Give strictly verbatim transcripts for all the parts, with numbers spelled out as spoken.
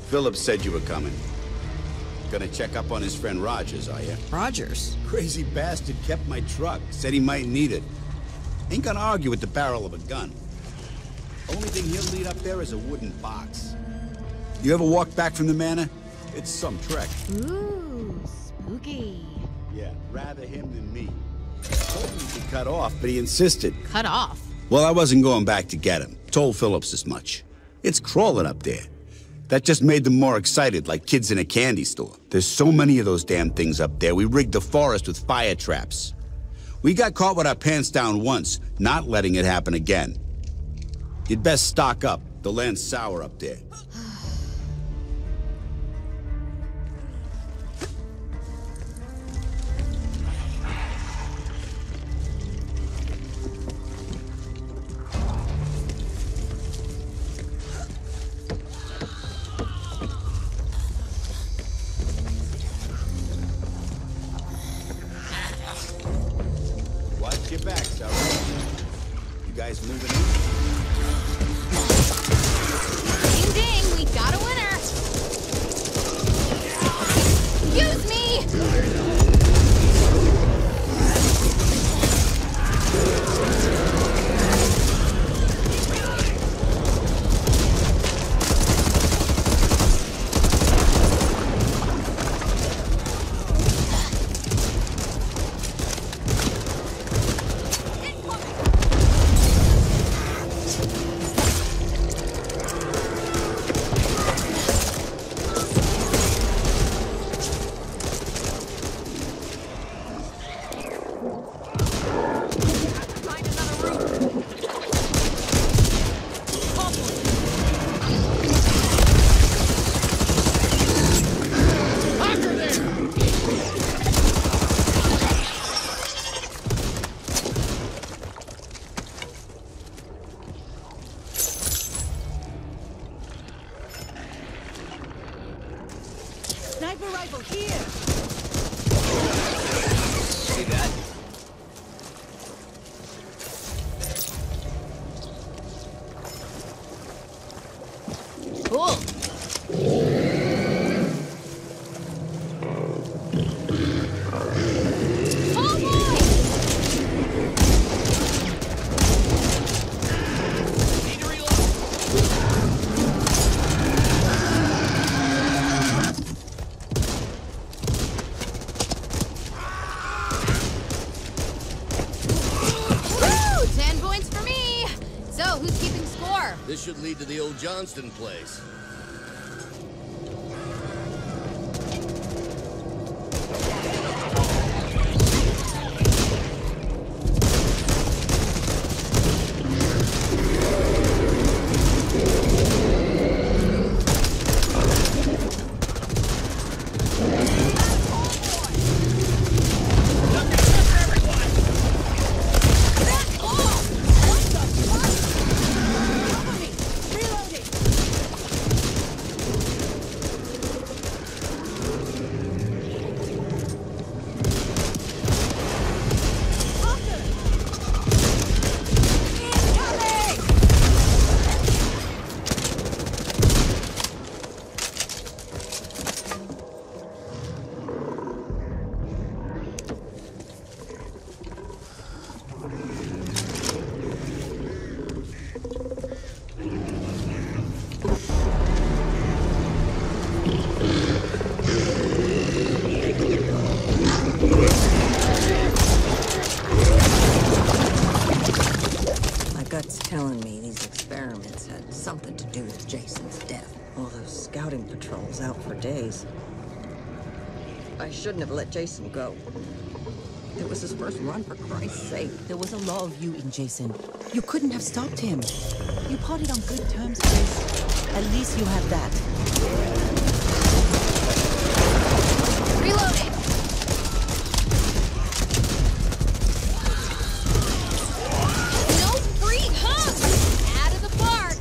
Phillips said you were coming. Gonna check up on his friend Rogers, are you? Rogers? Crazy bastard kept my truck. Said he might need it. Ain't gonna argue with the barrel of a gun. Only thing he'll need up there is a wooden box. You ever walk back from the manor? It's some trek. Ooh, spooky. Yeah, rather him than me. Told me to cut off, but he insisted. Cut off? Well, I wasn't going back to get him. Told Phillips as much. It's crawling up there. That just made them more excited, like kids in a candy store. There's so many of those damn things up there, we rigged the forest with fire traps. We got caught with our pants down once, not letting it happen again. You'd best stock up. The land's sour up there. Watch your backs, all right? You guys moving in? Ding ding, we got a winner! Excuse me! Sniper rifle here! See that? Cool. Oh boy! Need to reload. Woo! Ten points for me! So, who's keeping score? This should lead to the old Johnston place. My gut's telling me these experiments had something to do with Jason's death. All those scouting patrols out for days. I shouldn't have let Jason go. It was his first run, for Christ's sake. There was a law of you in Jason. You couldn't have stopped him. You parted on good terms, Chris. At least you have that. Reloading! No free humps! Out of the park!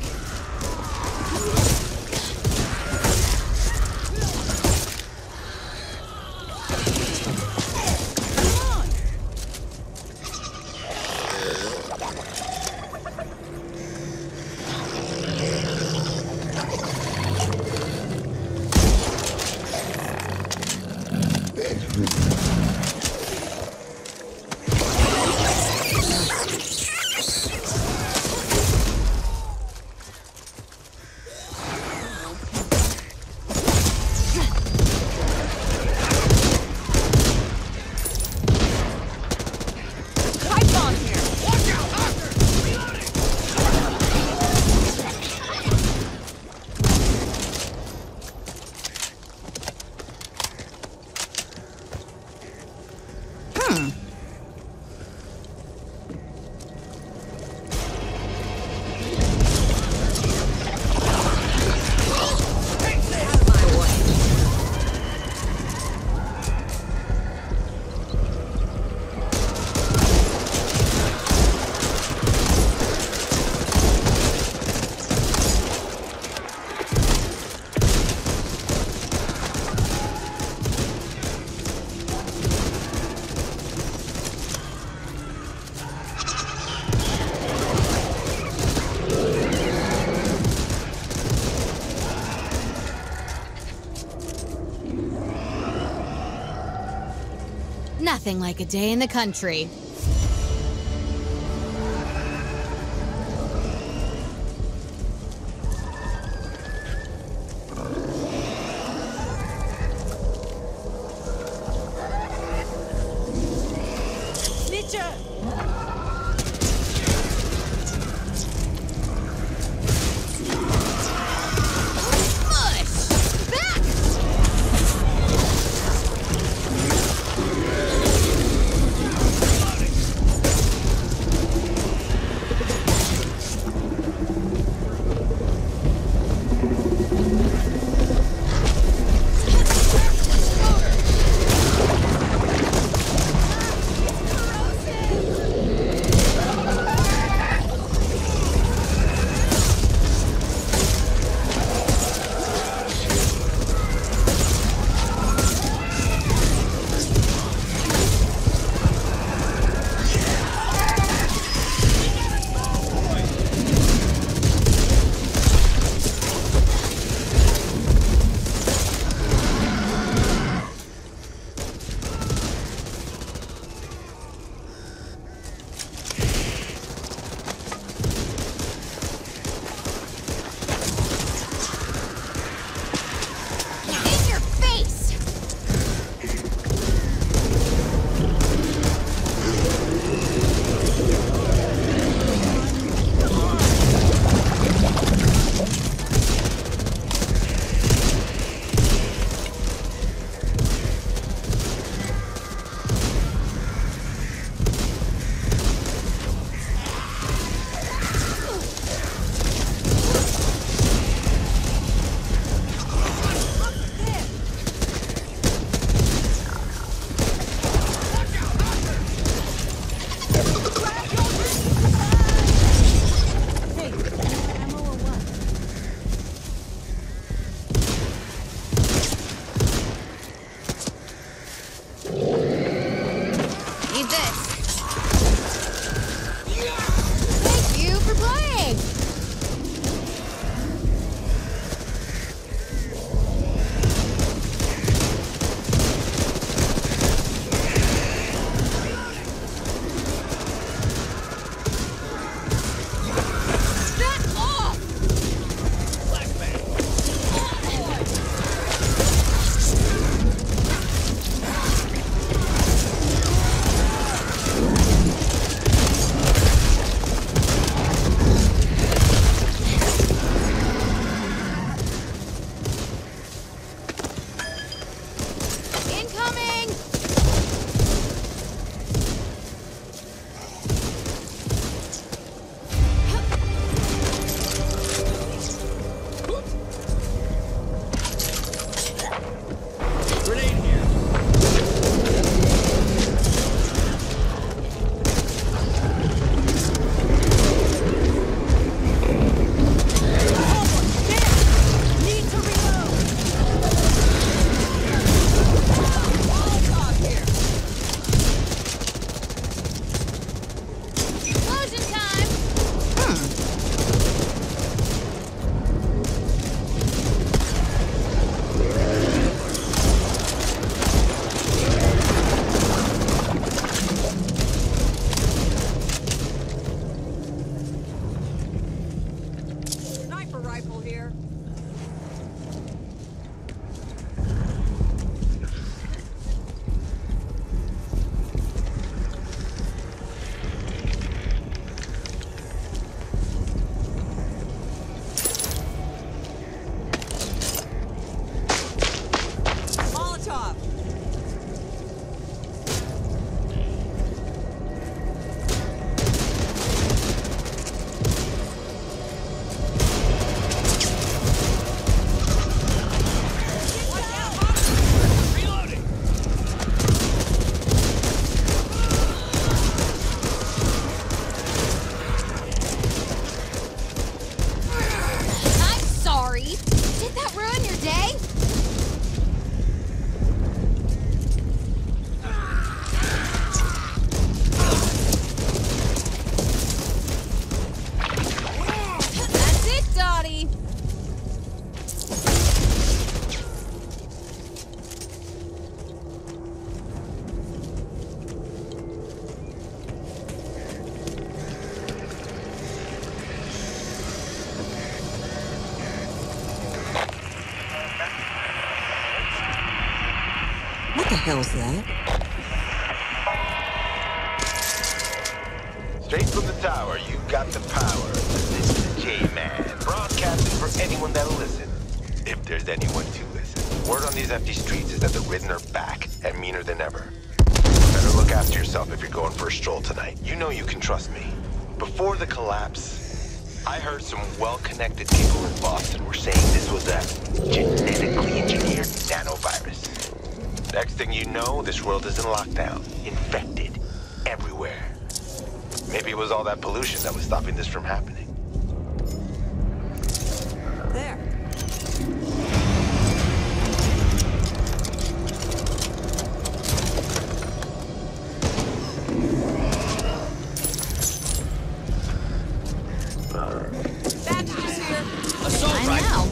Nothing like a day in the country. hell's that? Straight from the tower, you got the power. This is the J-Man, broadcasting for anyone that'll listen. If there's anyone to listen. Word on these empty streets is that the Ridden are back, and meaner than ever. Better look after yourself if you're going for a stroll tonight. You know you can trust me. Before the collapse, I heard some well-connected people in Boston were saying this was a genetically engineered nanovirus. Next thing you know, this world is in lockdown, infected, everywhere. Maybe it was all that pollution that was stopping this from happening. There. Badger's here. Assault I rifle. know.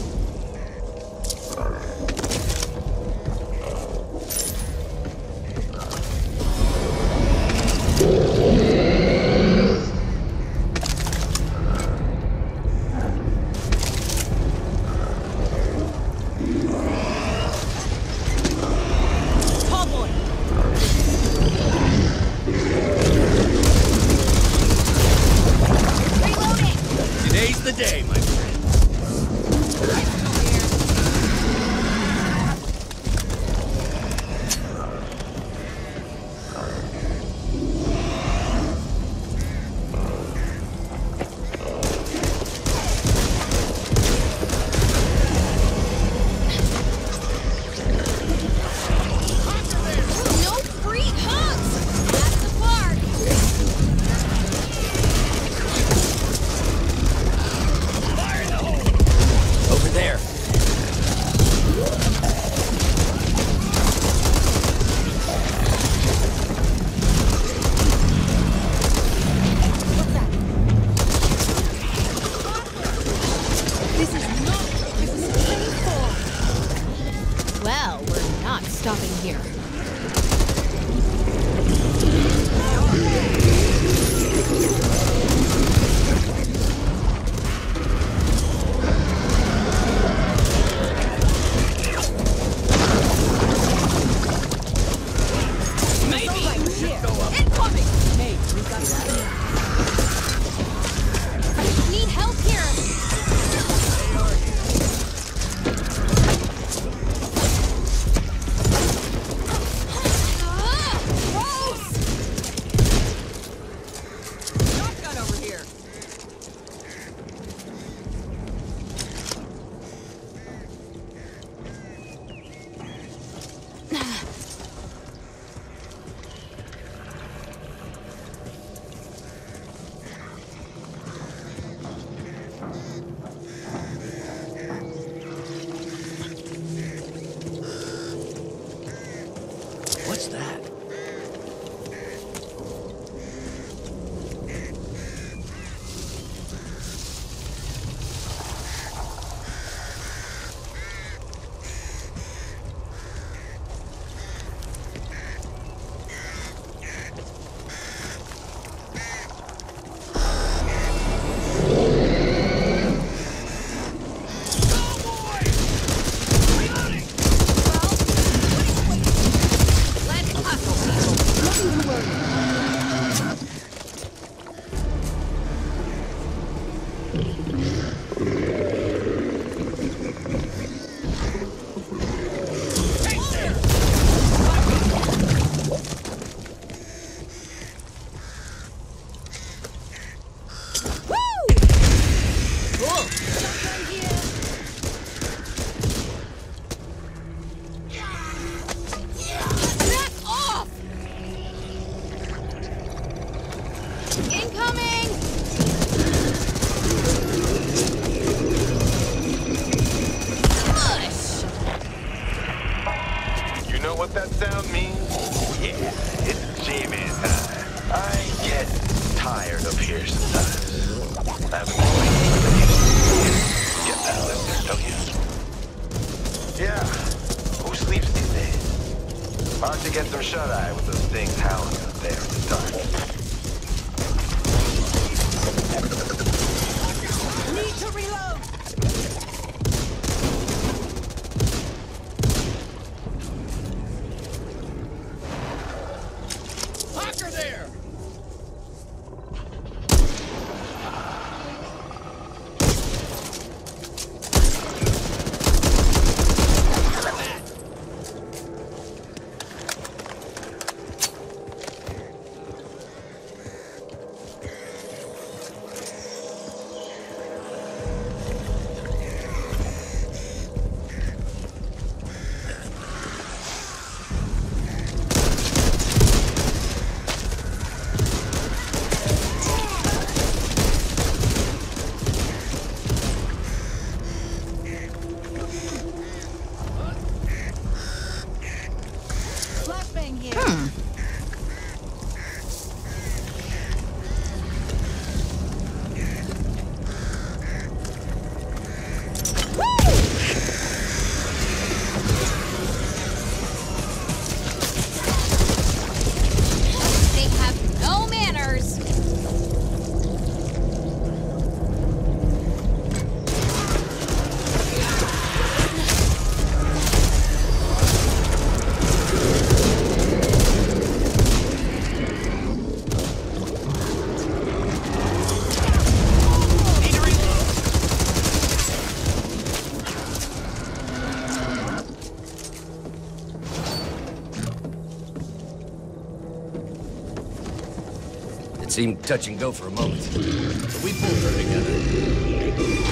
Tall boy! Reloading. Today's the day, my friend. No free hugs. At the park. Fire in the hole! Over there. This is not... This is painful! Well, we're not stopping here. Maybe. Incoming. Hey, we got that. Need help here. Ah, gross. Shotgun over here. What's that? Let's hustle, people. Back off! Incoming! Push! You know what that sound means? Yeah, it's J-Man time. I get tired of here sometimes. I haven't been waiting for the Get that listener, don't you? Yeah. Who sleeps these days? Hard to get some shut-eye with those things howling out there in the dark. Need to reload! It seemed touch and go for a moment, but we pulled her together.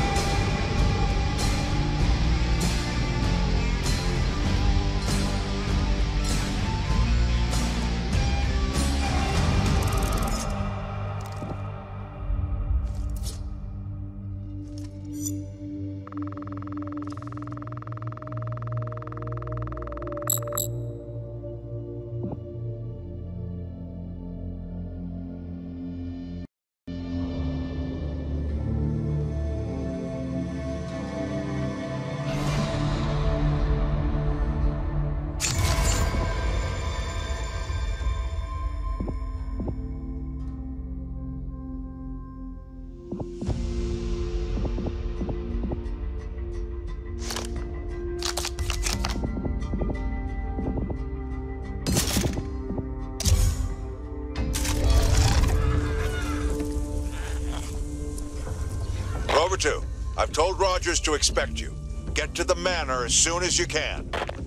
Rover two, I've told Rogers to expect you. Get to the manor as soon as you can.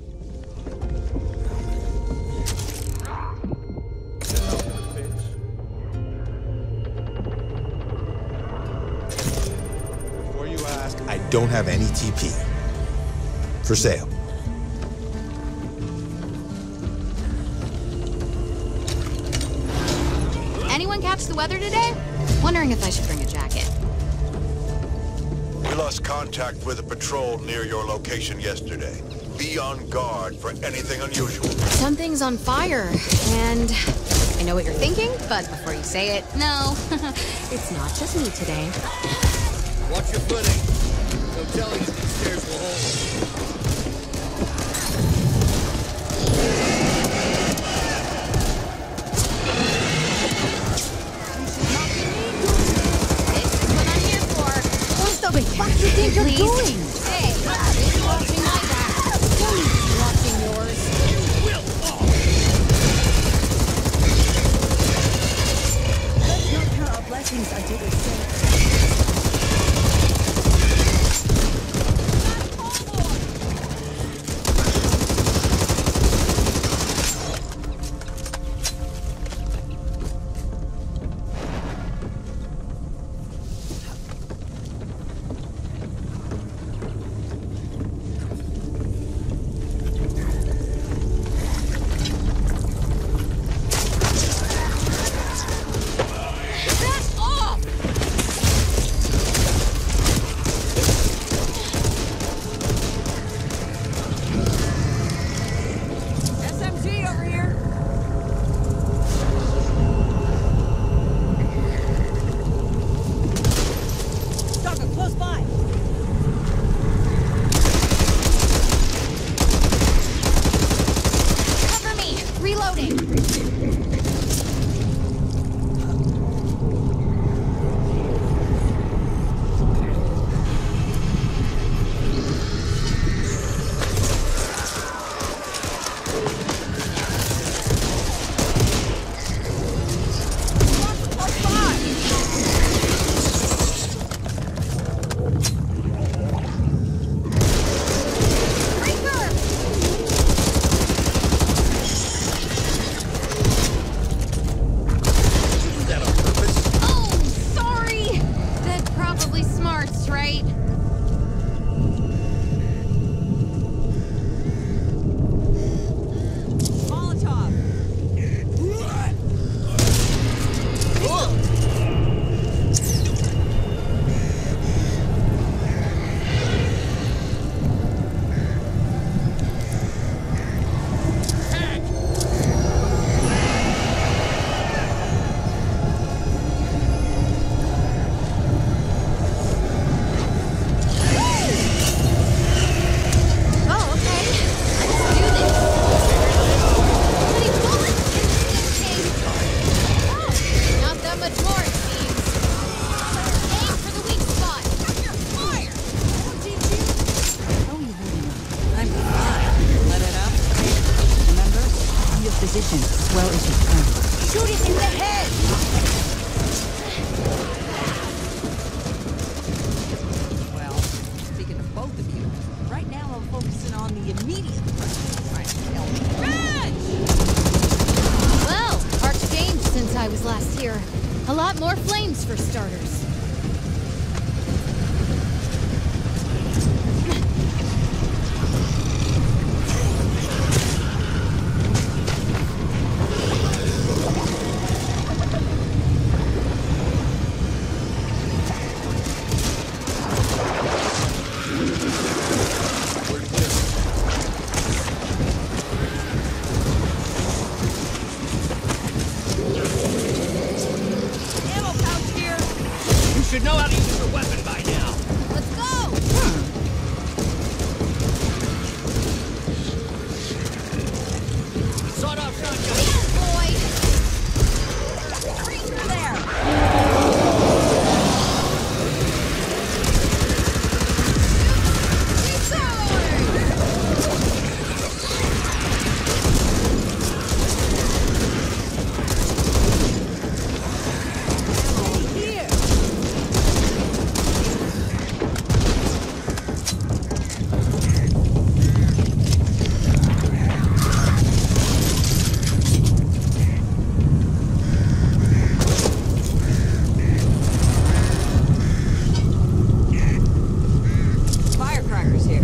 Before you ask, I don't have any T P. For sale. Anyone catch the weather today? Wondering if I should bring a jacket. We lost contact with a patrol near your location yesterday. Be on guard for anything unusual. Something's on fire, and I know what you're thinking, but before you say it, no, it's not just me today. Watch your footing. No telling if these stairs will hold. What the fuck do you think you're Please. doing? Hey, I'm watching my back. Don't be watching yours. Let's not count our blessings until they're safe. position. Swell is your friend. Shoot it in the head! Well, speaking of both of you, right now I'm focusing on the immediate threat. Trying to help me. Reg! Well, park's changed since I was last here. A lot more flames for starters. Should know how to use your weapon by now. Let's go! Sawed-off shotgun. Boy! Hurry through there! Firecrackers here.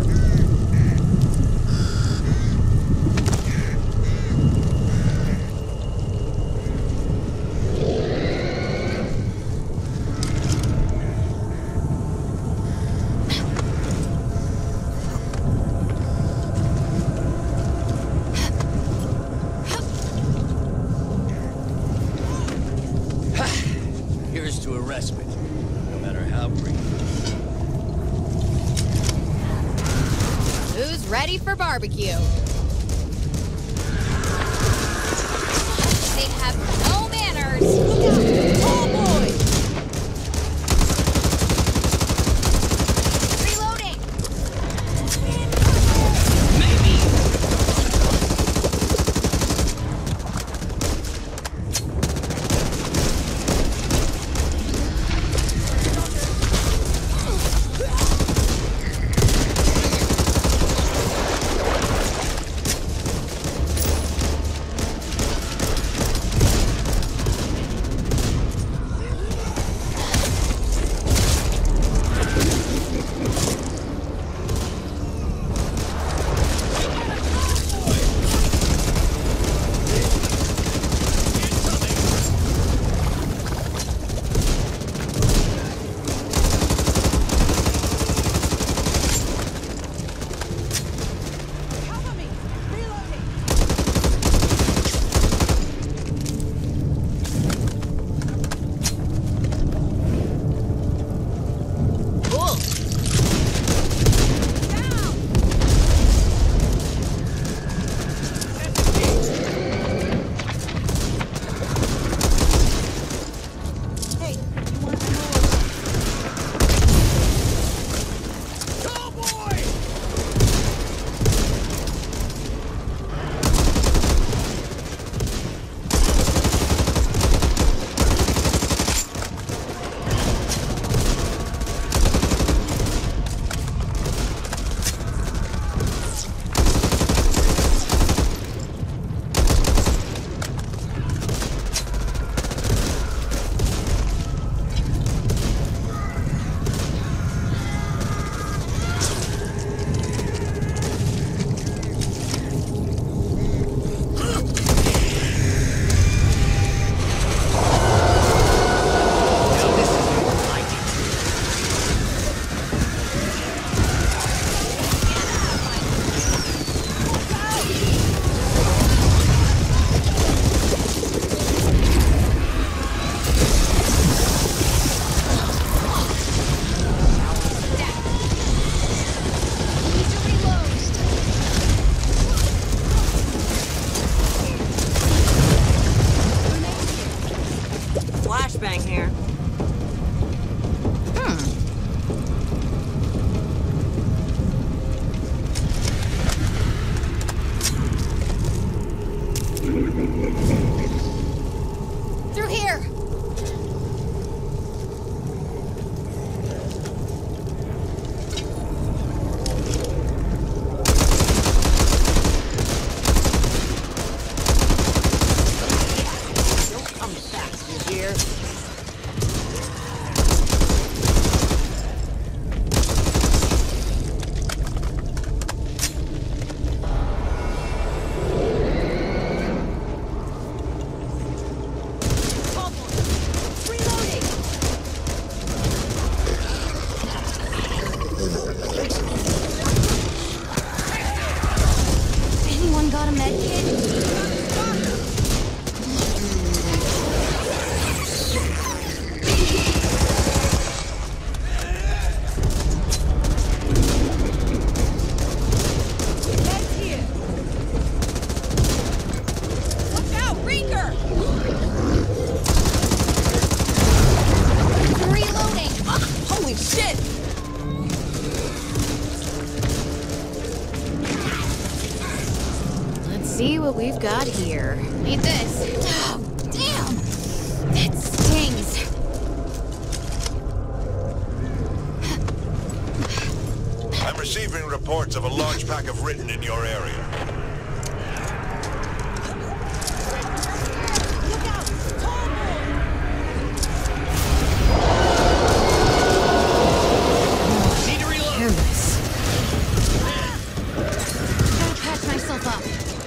Here's to a respite, no matter how brief. Who's ready for barbecue? They have no manners. Look out! Oh boy! Reloading! Maybe. got here? Need this. Oh, damn! That stings. I'm receiving reports of a large pack of Written in your area. Look out! Tall boy! Need to reload. Careless. Gotta patch myself up.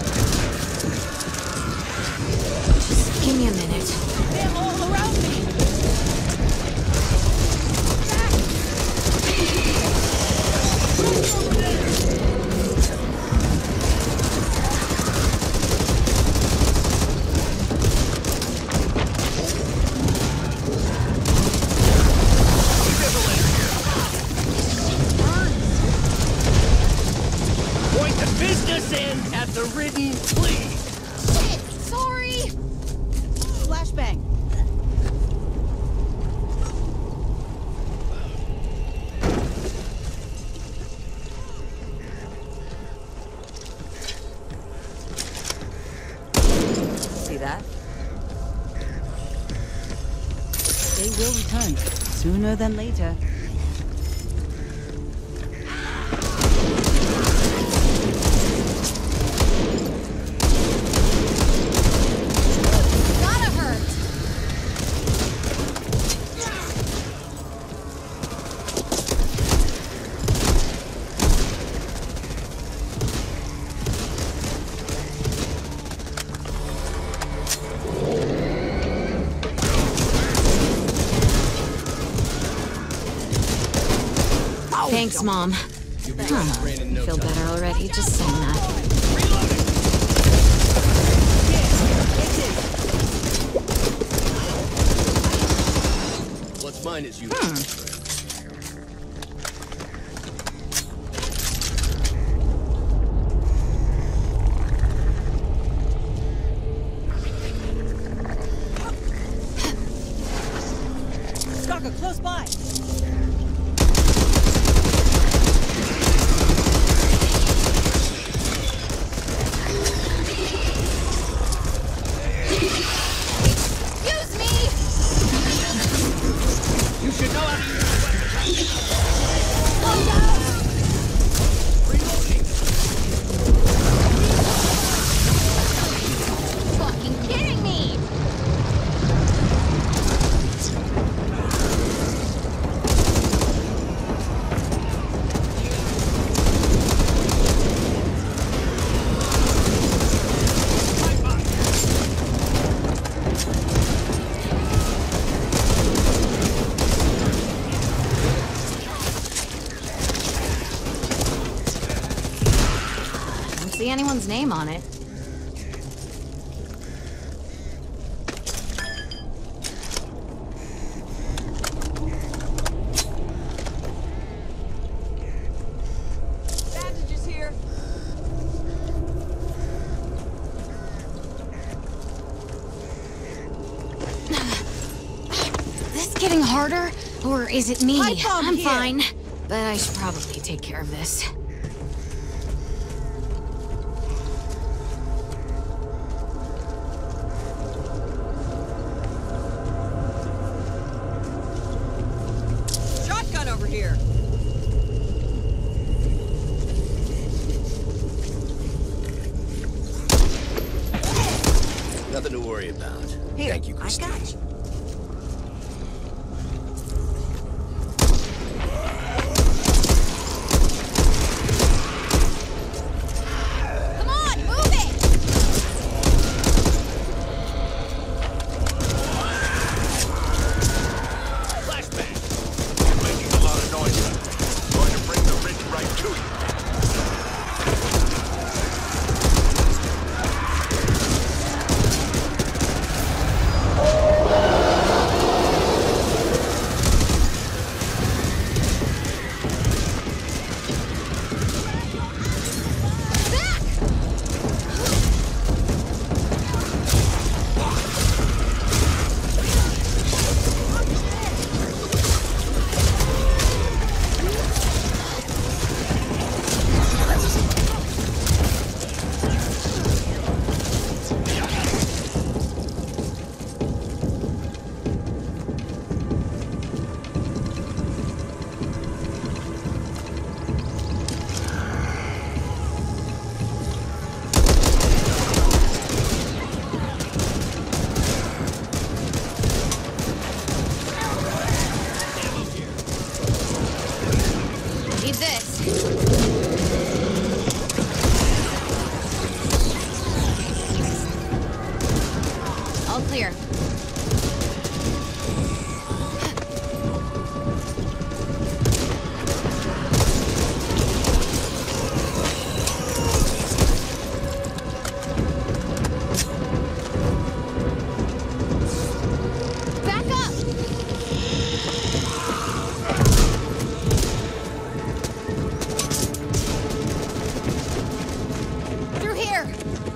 Just give me a minute. They're all around me! Point the business end at the Ridden, please. Shit! Sorry! Flashbang! See that? They will return, sooner than later. Gotta hurt! Thanks, Mom. You'll be Huh. running brain in no Feel time. better already, just saying that. What's mine is you. Stalker, close by! Excuse me! You should know how to use a weapon. Slow down! Reloading. Fucking kidding me! Don't see anyone's name on it. Bandages here. This getting harder? Or is it me? Pipe bomb I'm here. fine. But I should probably take care of this. Shotgun over here. Nothing to worry about. Here, Thank you, I Christine. got you. Come on, move it! Flashbang. You're making a lot of noise. Going to bring the Ridden right to you. Ah! All clear. Back up! Through here!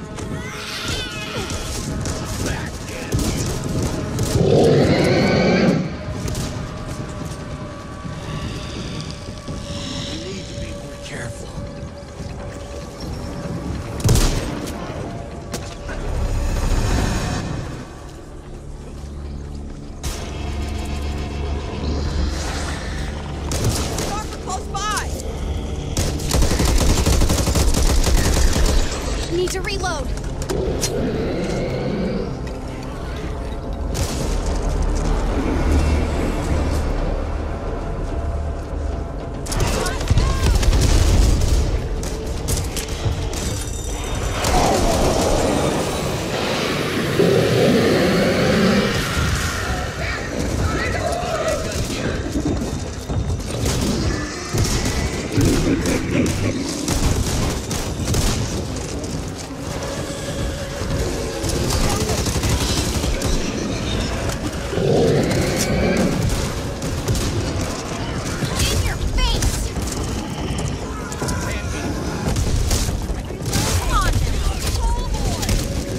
Need to reload. In your face! Come on now, tall boy!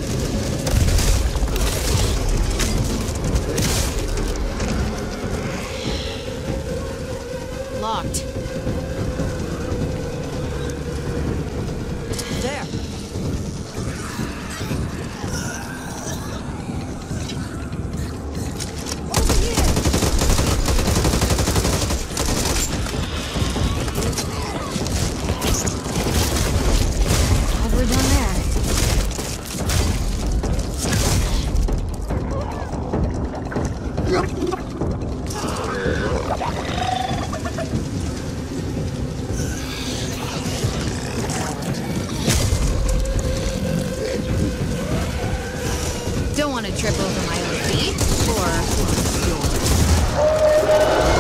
Locked. There. Over here. What have we done there? Don't want to trip over my own feet, or yours.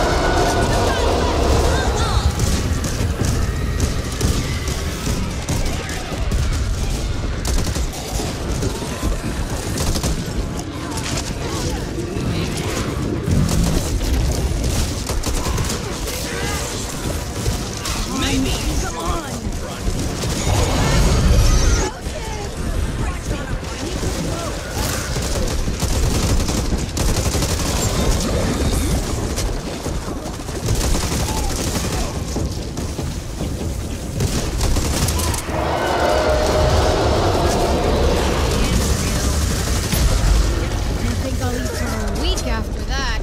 I think I'll eat for a week after that.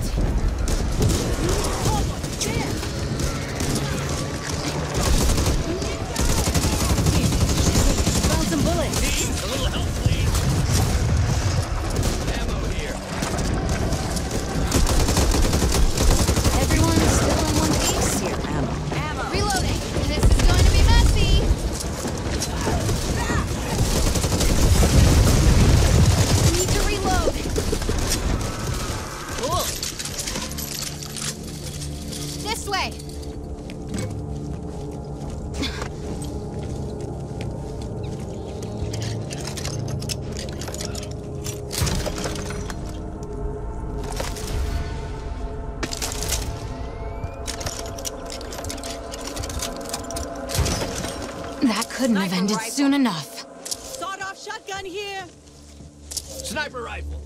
Found some bullets. Team, a little help, please. Ammo here. Everyone's still in one piece? Here, ammo. Ammo. Reloading. This is going to be messy. Need to reload. Cool. This way. That couldn't have Sniper ended rifle. soon enough. Sawed-off shotgun here. Sniper rifle.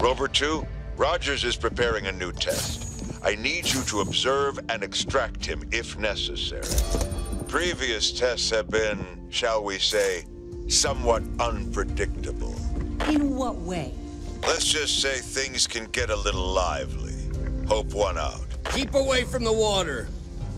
Rover two, Rogers is preparing a new test. I need you to observe and extract him if necessary. Previous tests have been, shall we say, somewhat unpredictable. In what way? Let's just say things can get a little lively. Hope one out. Keep away from the water.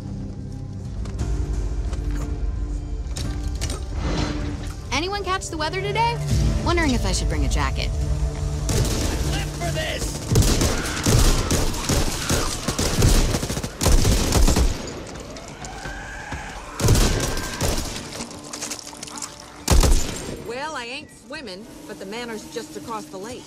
Anyone catch the weather today? Wondering if I should bring a jacket. Live for this! Well, I ain't swimming, but the manor's just across the lake.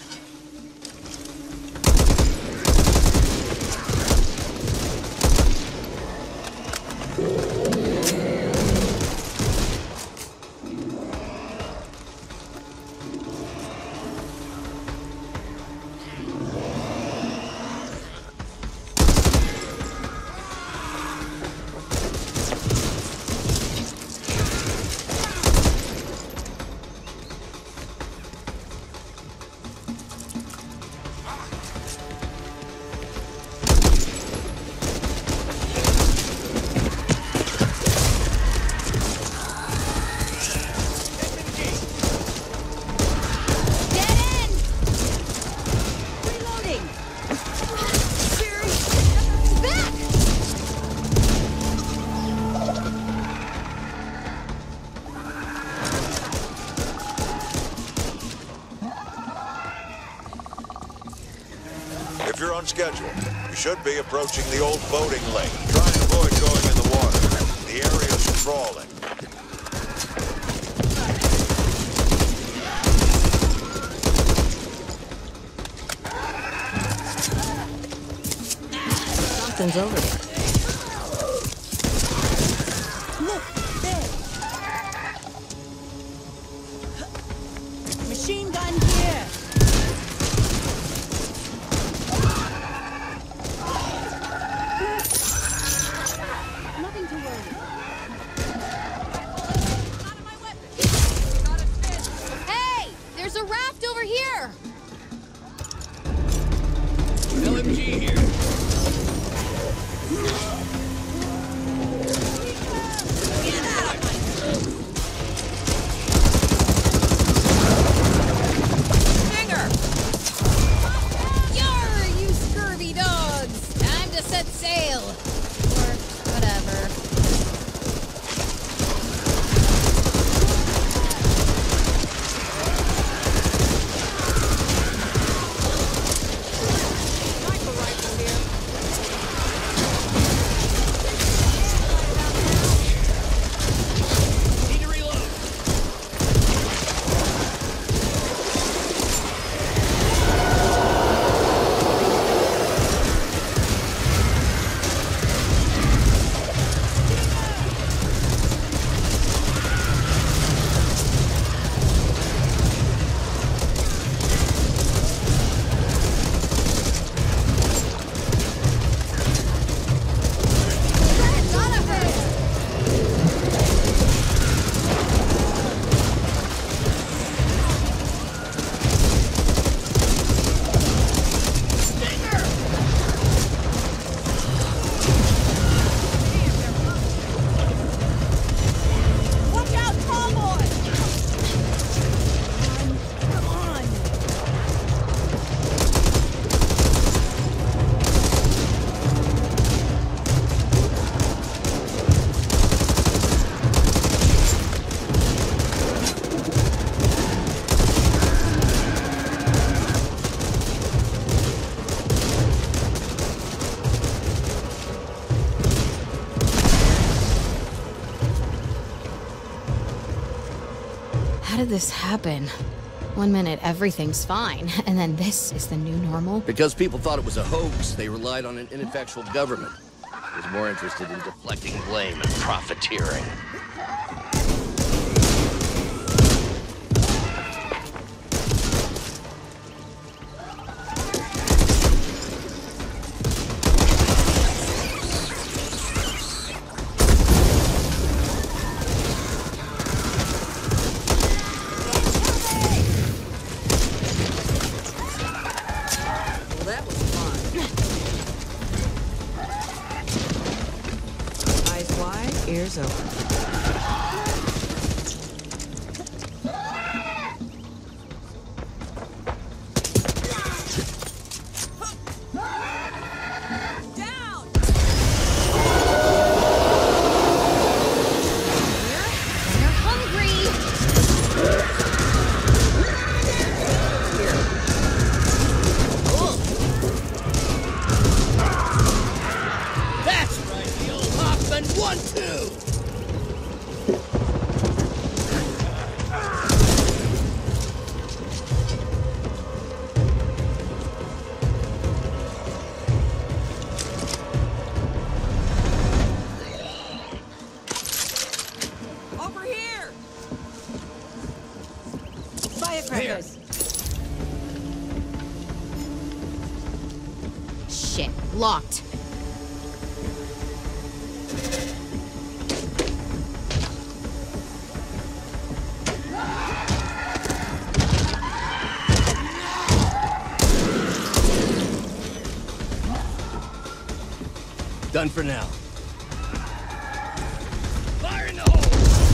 If you're on schedule, you should be approaching the old boating lake. Try and avoid going in the water. The area's crawling. Something's over there. Look, there. Machine gun here. Nothing to worry about. Hey! There's a raft over here! L M G here. Yarr, you scurvy dogs! Time to set sail! Or whatever. Sniper rifle here. Need to reload. Watch out, tall boy! Come on! How did this happen? One minute everything's fine, and then this is the new normal? Because people thought it was a hoax, they relied on an ineffectual government. It was more interested in deflecting blame and profiteering. Ears open. Firecrackers! Shit, locked. Done for now. Fire in the hole!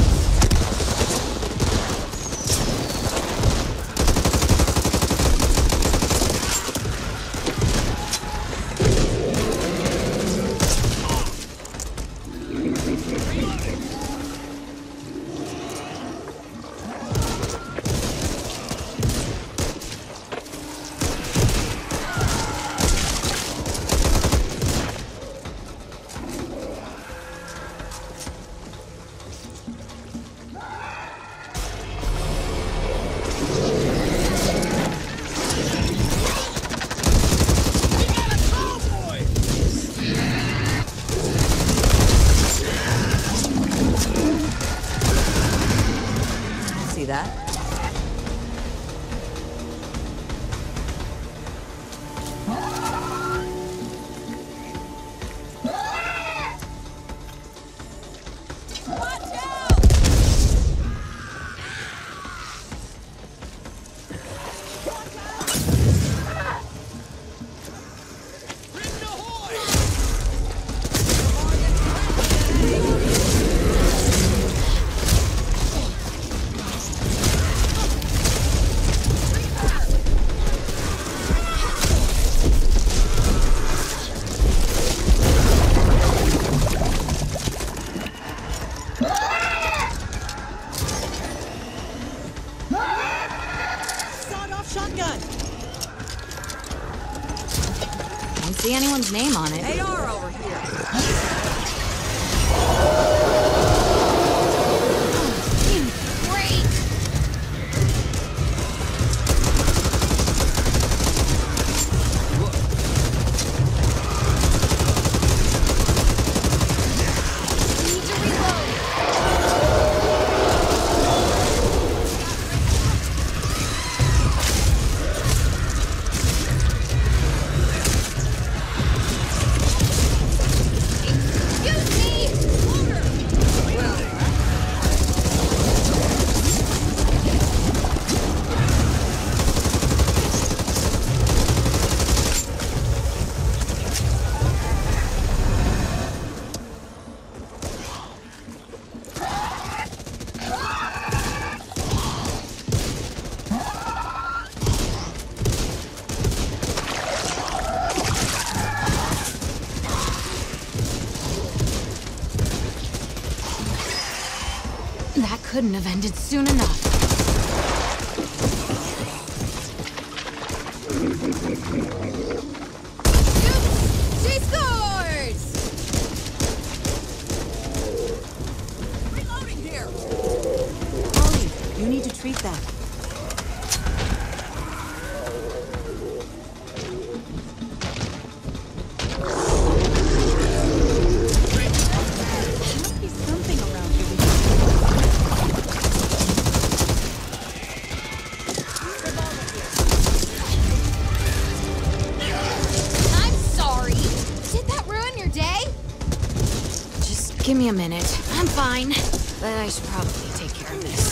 See that? Don't see anyone's name on it. A R over here! Great! Need to reload. Excuse me! That couldn't have ended soon enough. She scores! Reloading here! Ollie, you need to treat that. There must be something around here we I'm sorry. Did that ruin your day? Just give me a minute. I'm fine. But I should probably take care of this.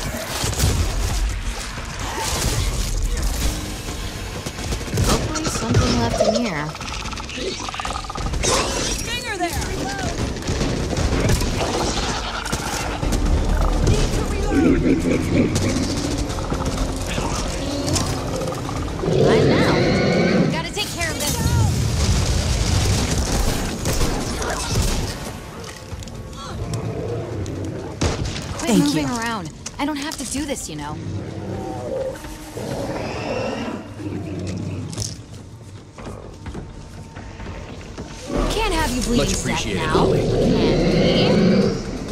Hopefully something left in here. Stinger there! Reload! Quit Thank moving you. around. I don't have to do this, you know. Can't have you bleeding Much to death appreciated, now. Molly. Can we?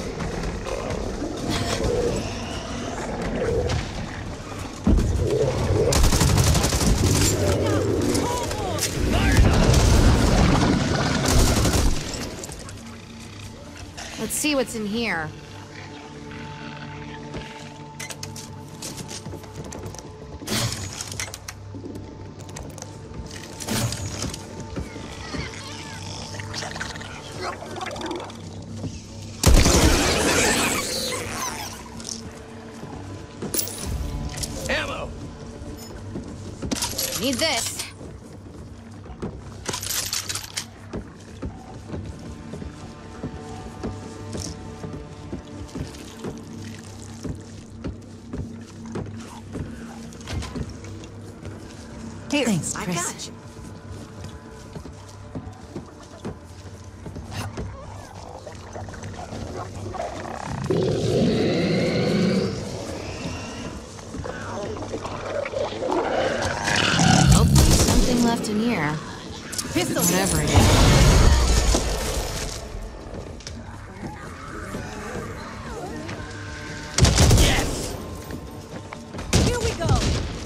Let's see what's in here. Ammo! Need this. Here, Thanks, I Chris. got you. Hopefully something left in here. Pistol. Whatever it is. Here we go.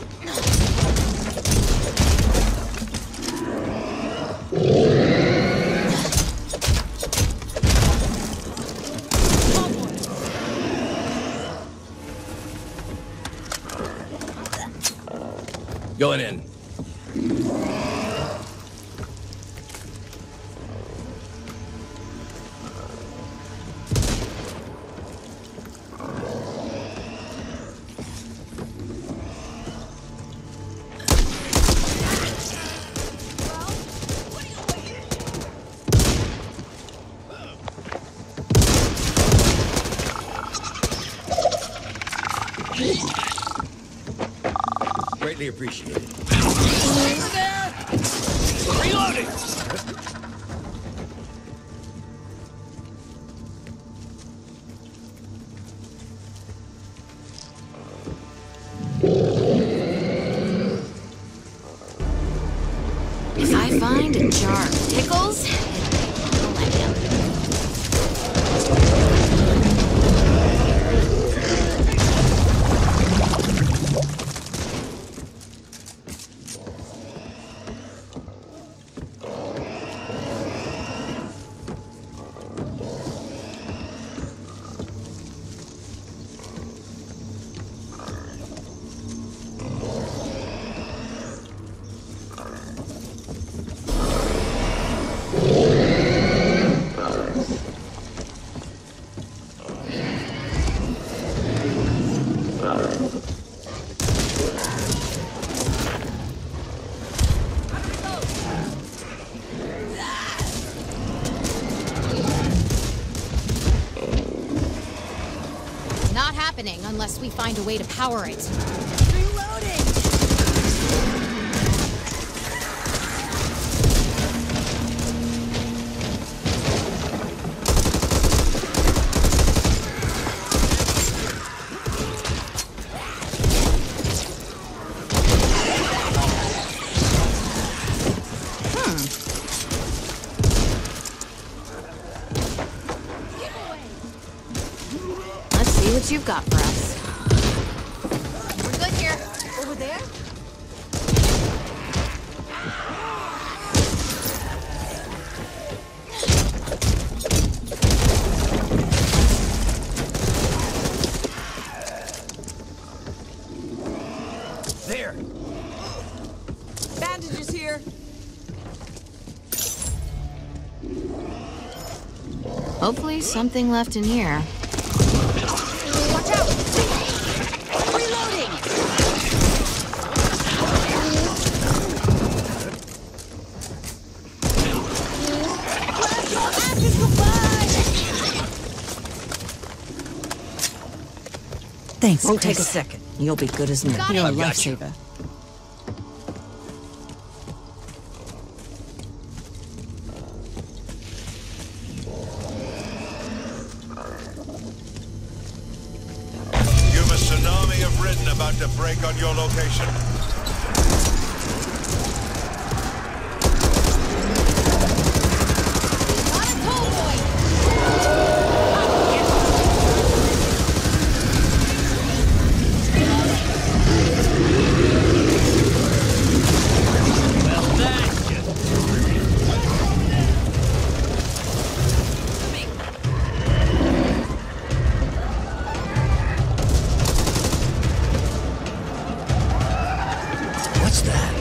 Going in. Greatly appreciated. Reloading! If I find a jar of pickles, I'll let you. Not happening unless we find a way to power it. Reloading. Let's see what you've got for us. We're good here. Over there? There! Bandages here. Hopefully something left in here. Watch out! Reloading! Grab your asses, goodbye! Thanks, Won't Chris. take a second. You'll be good as new. Got You're a it. got you. lifesaver. about to break on your location. Not a toll boy! Well, that's just... What's that?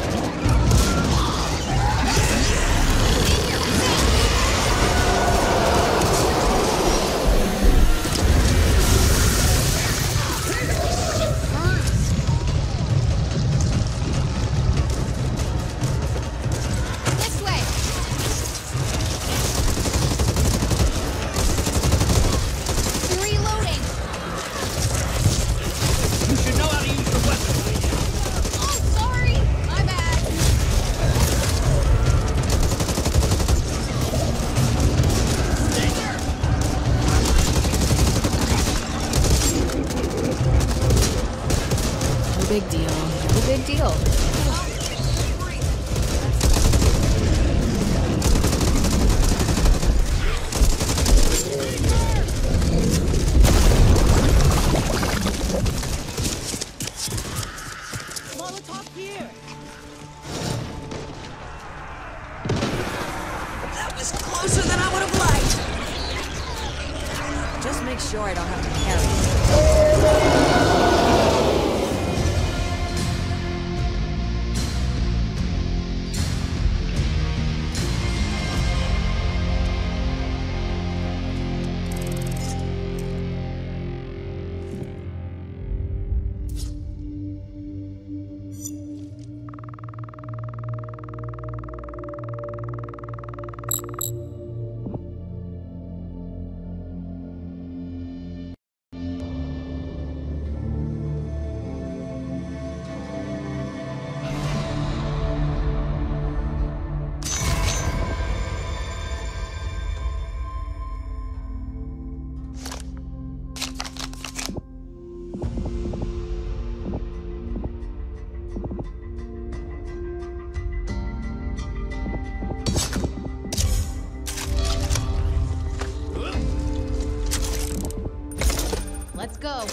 This way! Reloading! You should know how to use your weapon. Oh, sorry! My bad. No big deal. No big deal. Molotov here! That was closer than I would have liked. Just make sure I don't have to carry it. Let's go.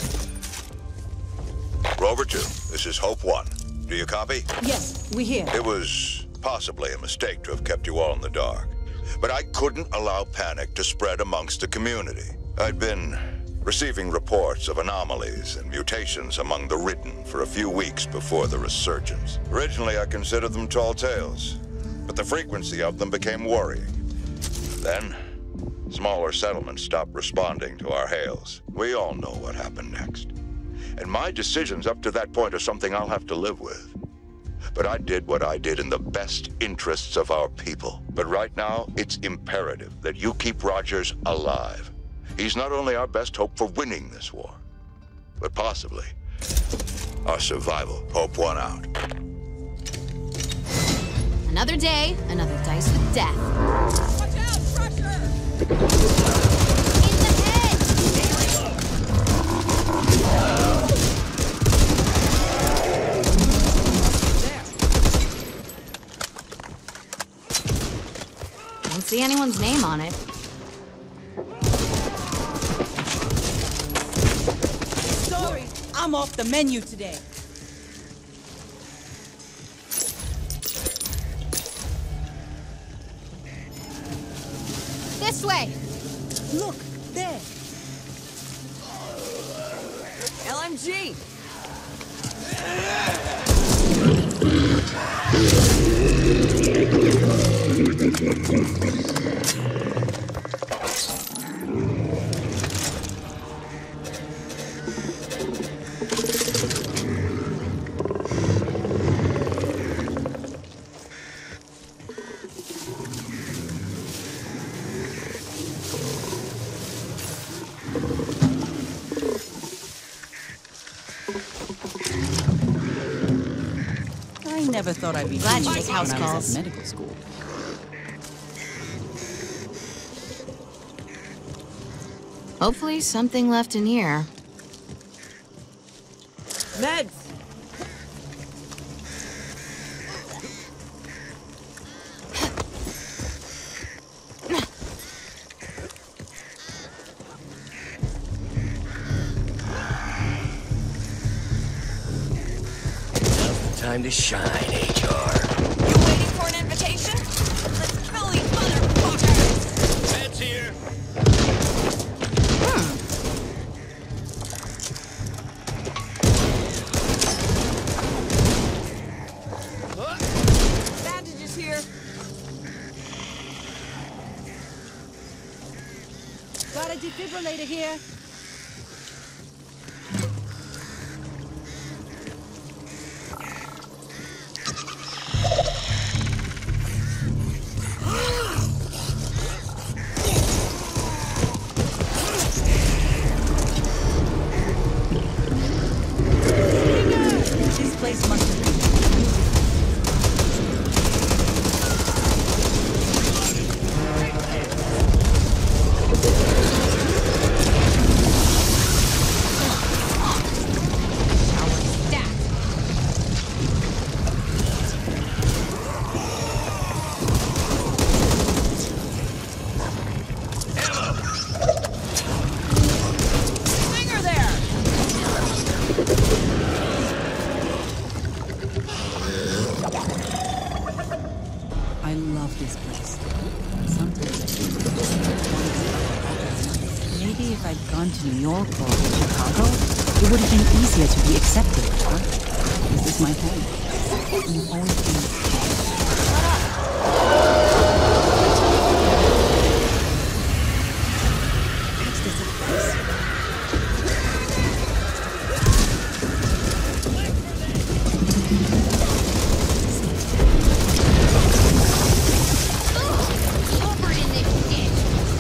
Rover two, this is Hope one. Do you copy? Yes, we hear. It was possibly a mistake to have kept you all in the dark. But I couldn't allow panic to spread amongst the community. I'd been receiving reports of anomalies and mutations among the Ridden for a few weeks before the resurgence. Originally, I considered them tall tales, but the frequency of them became worrying. Then, smaller settlements stopped responding to our hails. We all know what happened next. And my decisions up to that point are something I'll have to live with. But I did what I did in the best interests of our people. But right now, it's imperative that you keep Rogers alive. He's not only our best hope for winning this war, but possibly our survival. Hope one out. Another day, another dice with death. Watch out, Crusher! In the head! Don't see anyone's name on it. Sorry, I'm off the menu today. This way! Look, there. L M G! I never thought I'd be Glad doing you this take house when I was calls. at medical school. Hopefully something left in here. Meds! Time to shine, H R. You waiting for an invitation? Let's kill these motherfuckers! Heads here. Bandages here. Got a defibrillator here. This place must have been I love this place. Sometimes I think maybe if I'd gone to New York or Chicago, it would have been easier to be accepted. But this is my home. You've always been. Catch this up close. Over in this ditch.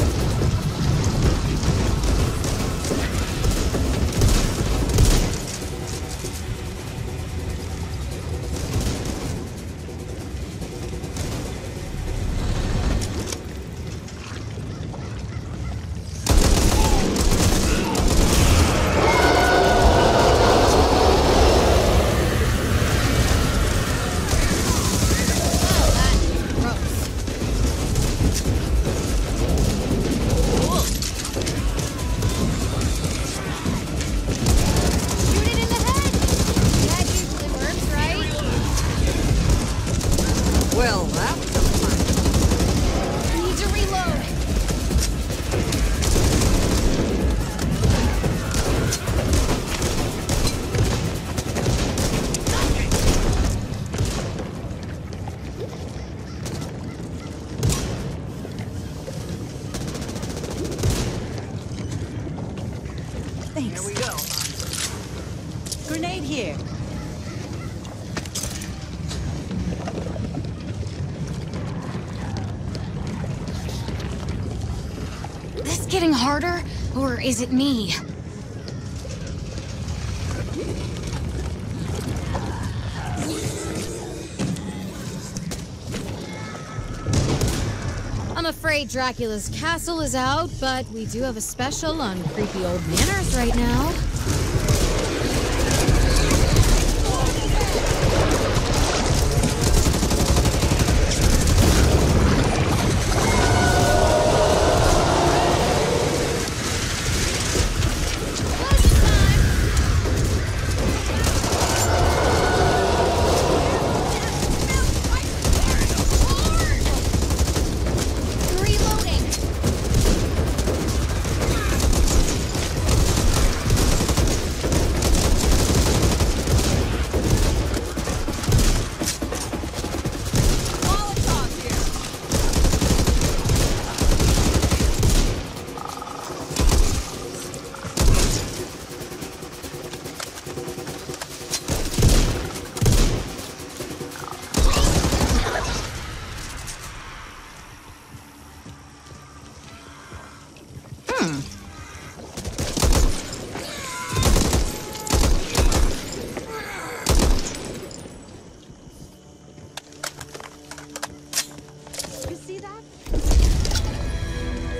Well, that was some fun. Need to reload. Thanks. Here we go. Grenade here. This getting harder, or is it me? I'm afraid Dracula's castle is out, but we do have a special on creepy old manors right now. Reloading!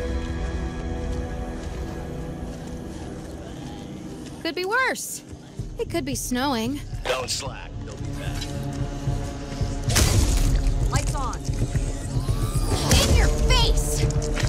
Could be worse. It could be snowing. Don't slack. They'll be back. Lights on. In your face!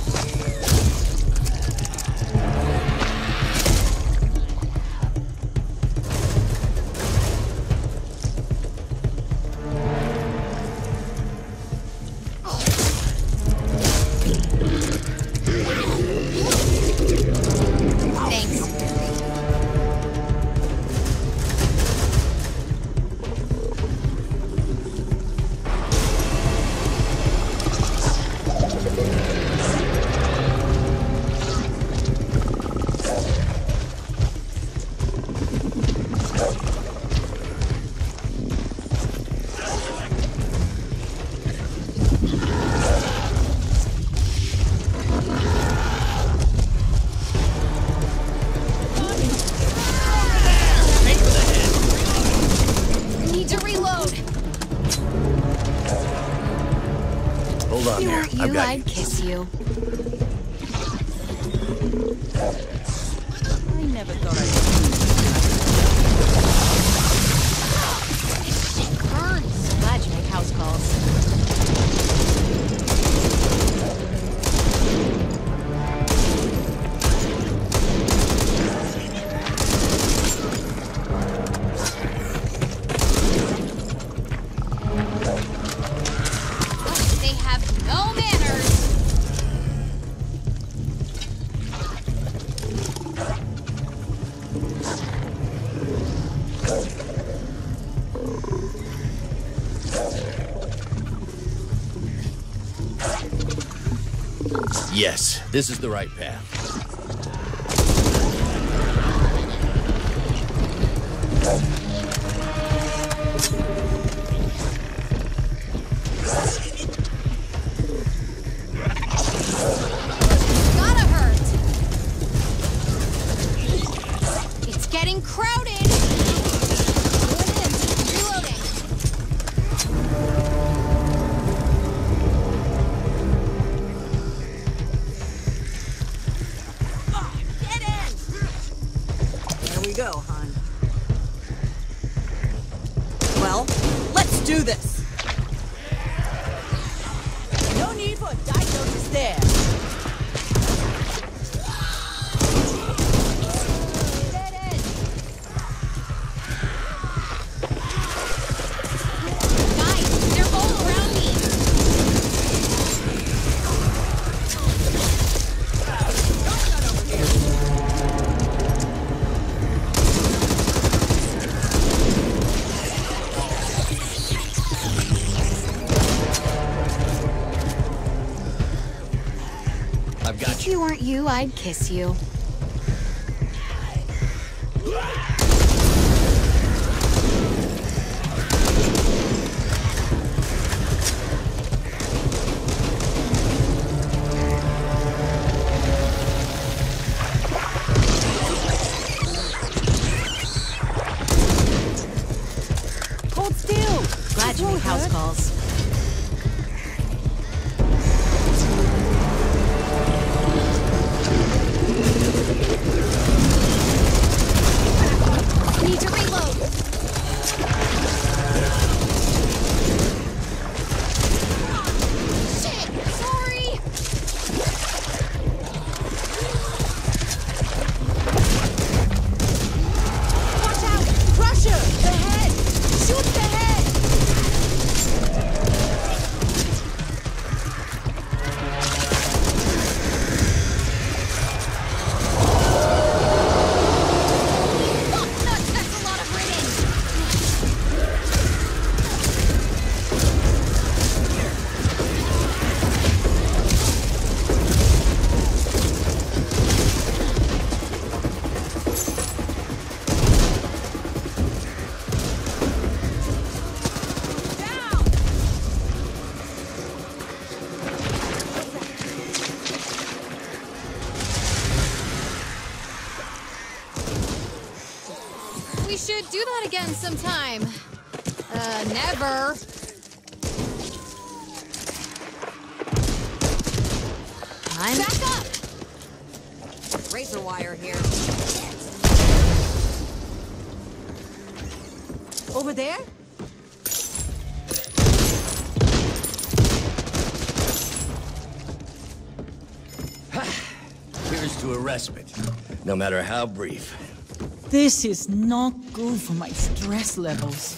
I've got I'd kiss you. I never thought I'd This shit burns. Glad you make house calls. They have no manners. Yes, this is the right path. Gotta hurt. It's getting crowded. Reloading. Get in! There we go, hon. Well, let's do this. No need for a diagnosis there. Dead end. Guys, they're all around me. I've got If you. you weren't you, I'd kiss you. hold still. Glad you make house calls. Need to reload. Shit, sorry. Watch out! Crusher! The head! Shoot the head! Fuck nuts, that's a lot of ridding. We should do that again sometime. Uh, never. I'm back up. Razor wire here. Over there? Here's to a respite, no matter how brief. This is not good for my stress levels.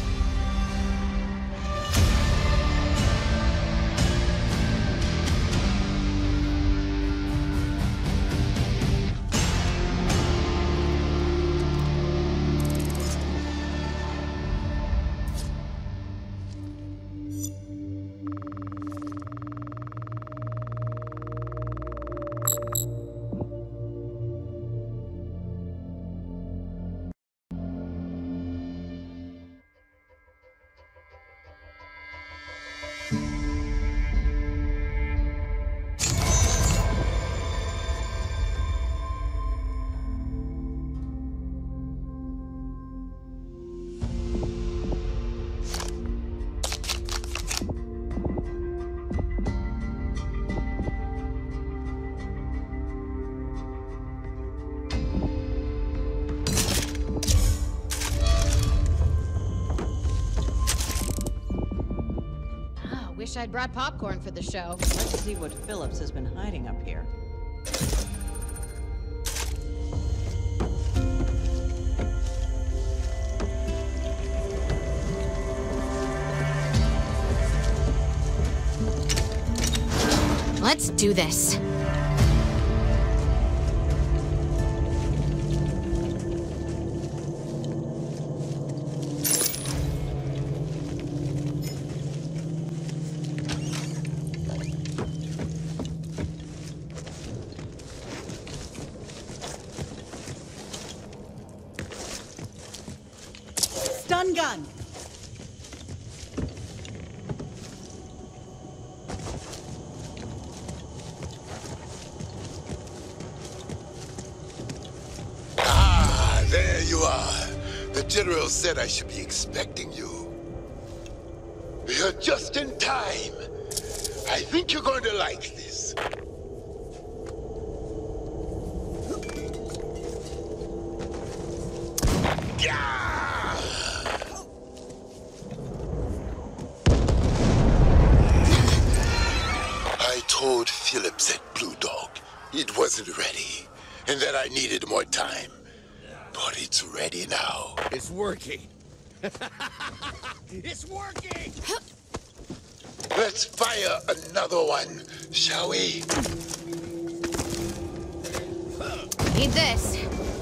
Wish I'd brought popcorn for the show. Let's see what Phillips has been hiding up here. Let's do this. Stun gun! Ah, there you are. The General said I should be expecting you. You're just in time. I think you're going to like this. I told Phillips at Blue Dog it wasn't ready, and that I needed more time. But it's ready now. It's working. It's working! Let's fire another one, shall we? Need this.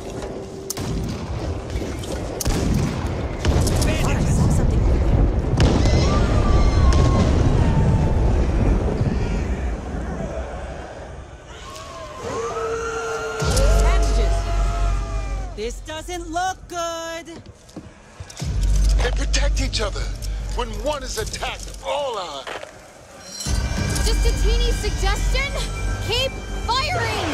This doesn't look good. They protect each other. When one is attacked, all are. Just a teeny suggestion? Keep firing!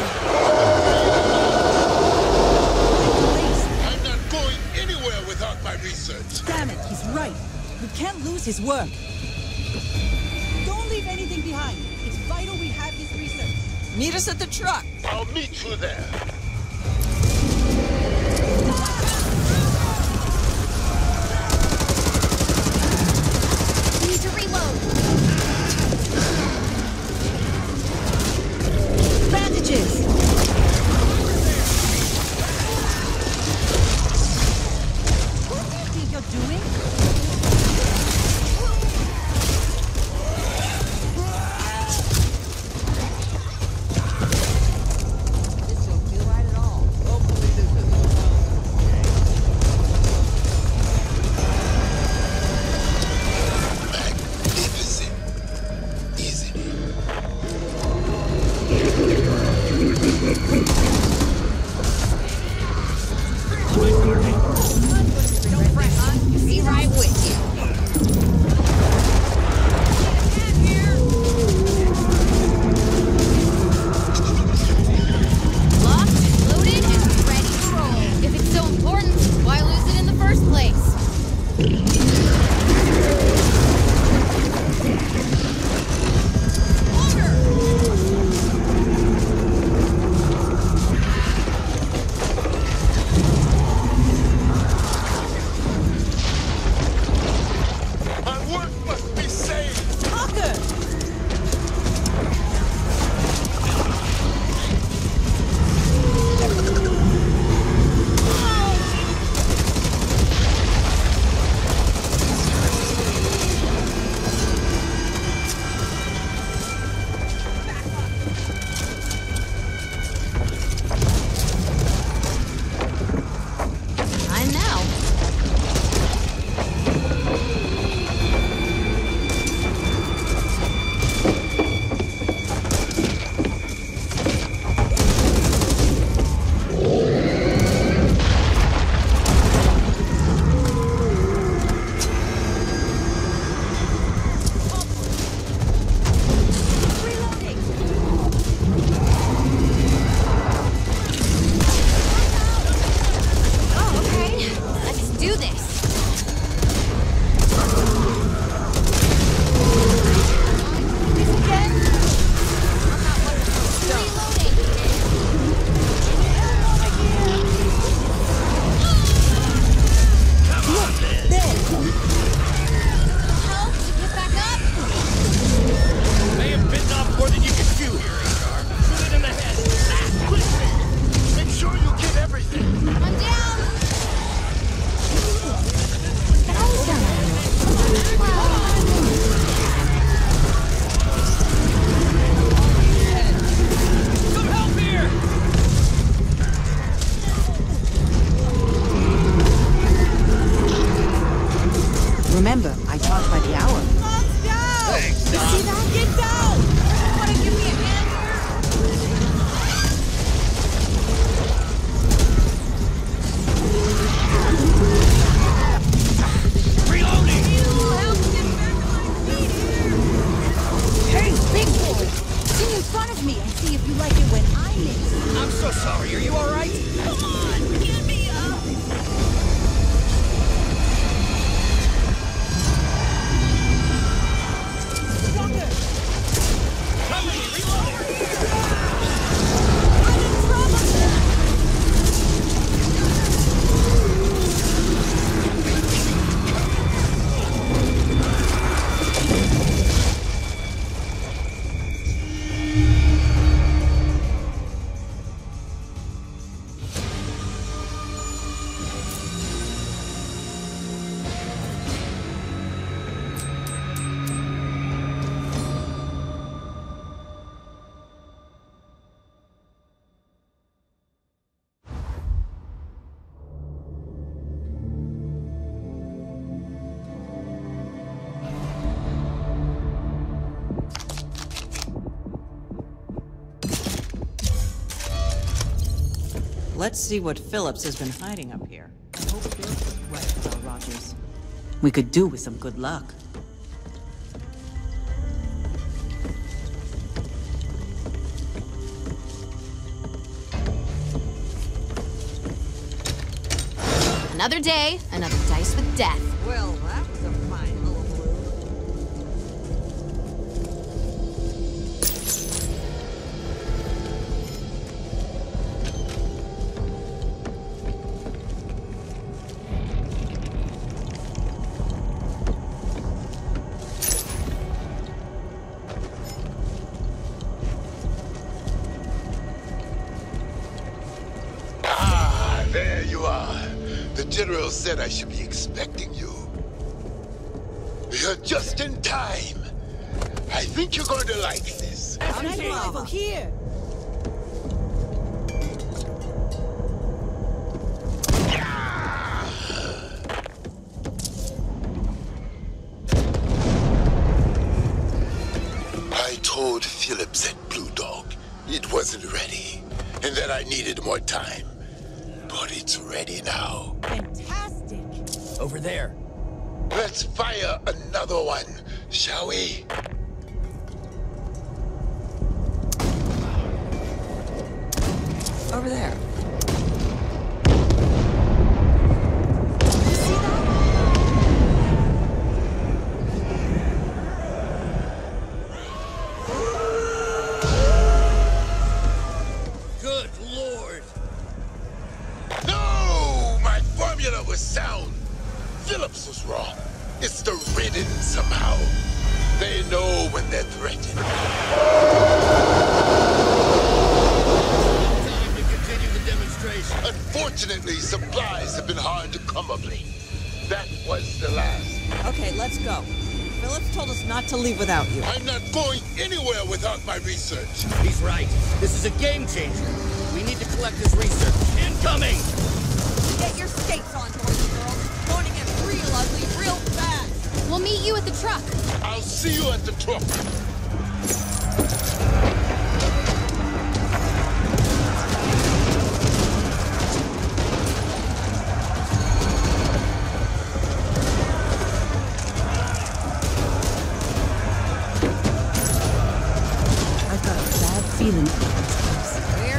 I'm not going anywhere without my research. Damn it, he's right. We can't lose his work. Don't leave anything behind. It's vital we have his research. Meet us at the truck. I'll meet you there. Need to reload. Bandages! What do you think you're doing? This'll do so sorry. Are you all right? Come on, get me up! Doctor! Cover me, reload! I'm in trouble! Let's see what Phillips has been hiding up here. I hope Phillips was right about Rogers. We could do with some good luck. Another day, another dice with death. Well, that was a fine little blue. Ah, there you are. The General said I should be expecting you. You're just in time. I think you're going to like this. Over here. I told Phillips at Blue Dog it wasn't ready, and that I needed more time. But it's ready now. Fantastic. Over there. Let's fire another one, shall we? Over there. Good lord. No! My formula was sound. Phillips was wrong. It's the Ridden somehow. They know when they're threatened. Time to continue the demonstration. Unfortunately, supplies have been hard to come by. That was the last. Okay, let's go. Phillips told us not to leave without you. I'm not going anywhere without my research. He's right. This is a game changer. We need to collect his research. Incoming! Get your skates on, boys and girls. It's going to get real ugly real fast. We'll meet you at the truck. I'll see you at the truck. I've got a bad feeling about this place. Where's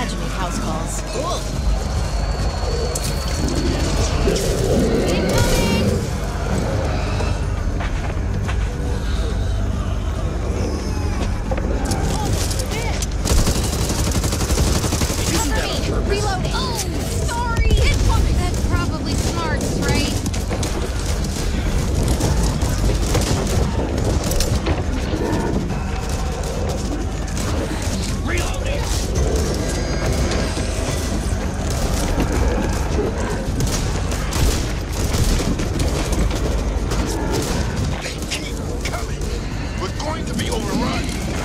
Glad you make house calls. Cool. Reloading! Oh, sorry! That's probably smart, right? Reloading! They keep coming. We're going to be overrun.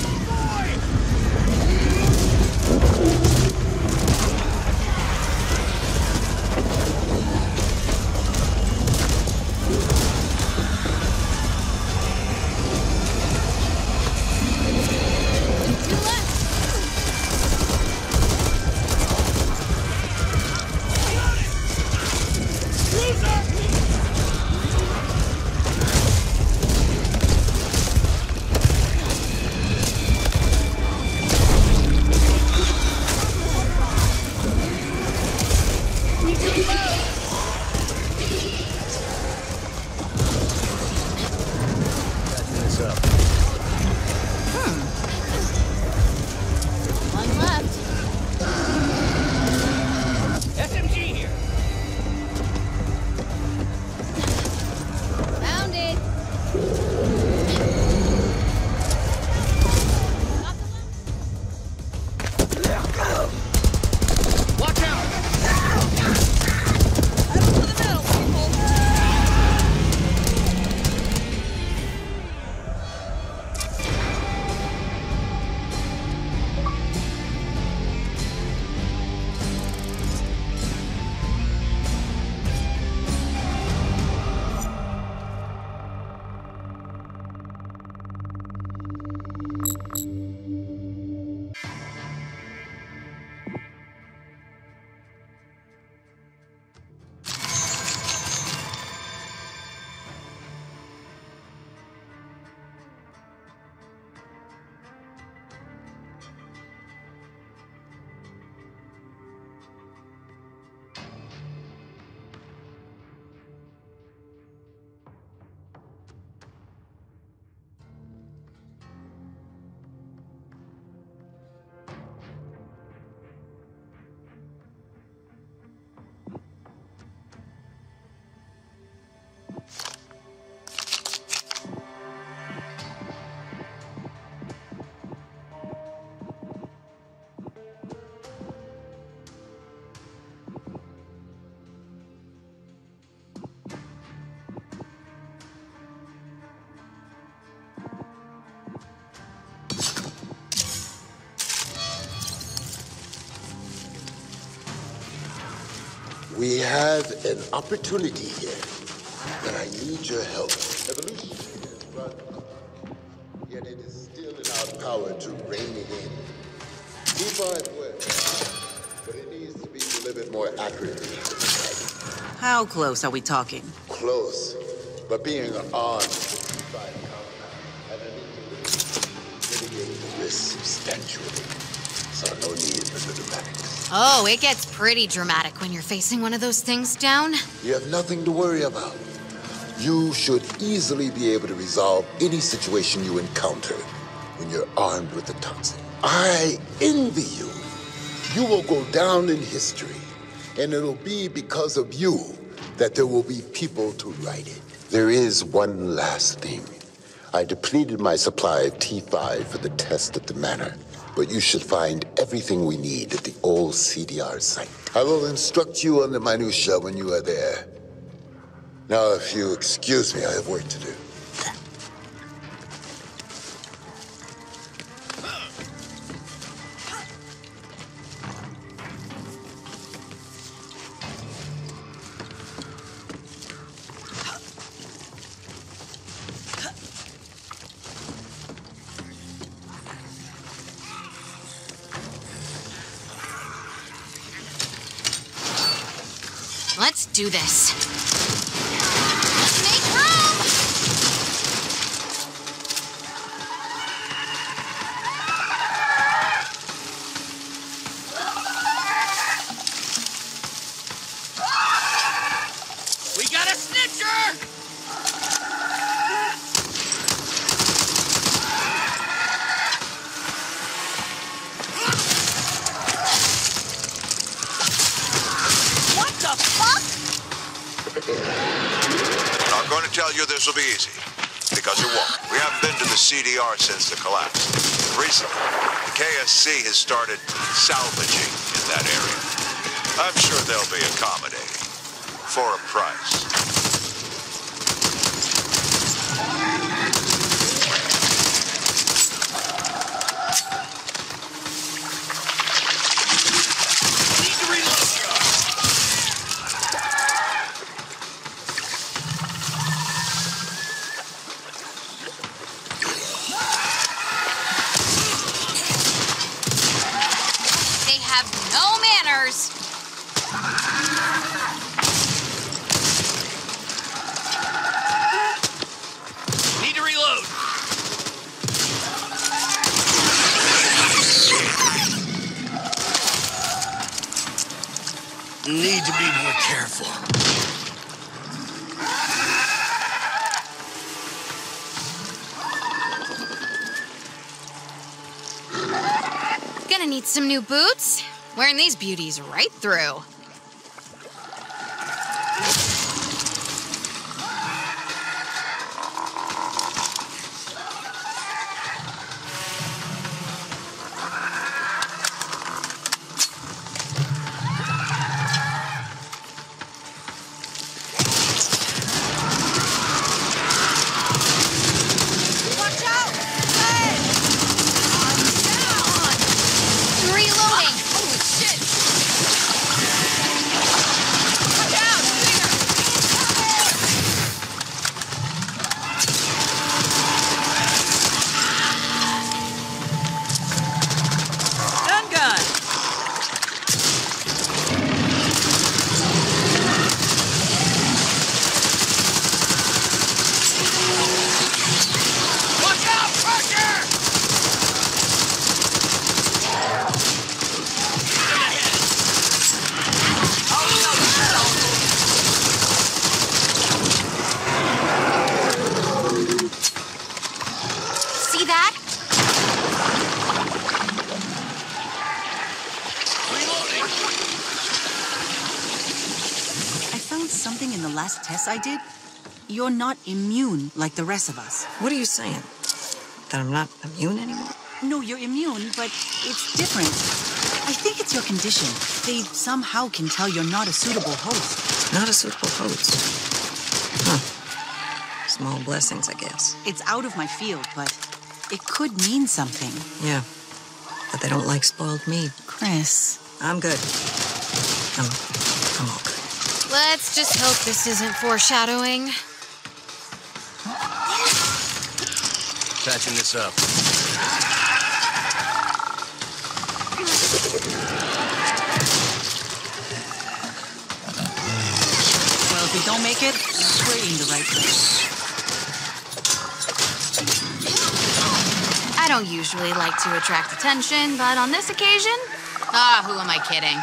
One left. S M G here! Found it. Watch out! We have an opportunity here, but I need your help. Evolution is run amok, yet it is still in our power to rein it in. T five works, but it needs to be delivered more accurately. How close are we talking? Close, but being armed with T five compound and an interlude mitigates the risk substantially. So no need for the dramatics. Oh, it gets pretty dramatic when you're facing one of those things down. You have nothing to worry about. You should easily be able to resolve any situation you encounter when you're armed with the toxin. I envy you. You will go down in history, and it'll be because of you that there will be people to write it. There is one last thing. I depleted my supply of T five for the test at the manor, but you should find everything we need at the old C D R site. I will instruct you on the minutiae when you are there. Now, if you excuse me, I have work to do. Let's do this. Make room! I'm not going to tell you this will be easy, because it won't. We haven't been to the C D R since the collapse. Recently, the K S C has started salvaging in that area. I'm sure they'll be accommodating, for a price. Need to be more careful. Gonna need some new boots. Wearing these beauties right through. Last test I did, you're not immune like the rest of us. What are you saying? That I'm not immune anymore? No, you're immune, but it's different. I think it's your condition. They somehow can tell you're not a suitable host. Not a suitable host? Huh. Small blessings, I guess. It's out of my field, but it could mean something. Yeah, but they don't like spoiled meat. Chris. I'm good. I'm, I'm all good. Let's just hope this isn't foreshadowing. Patching this up. Well, if we don't make it, we're in the right place. I don't usually like to attract attention, but on this occasion, ah, who am I kidding?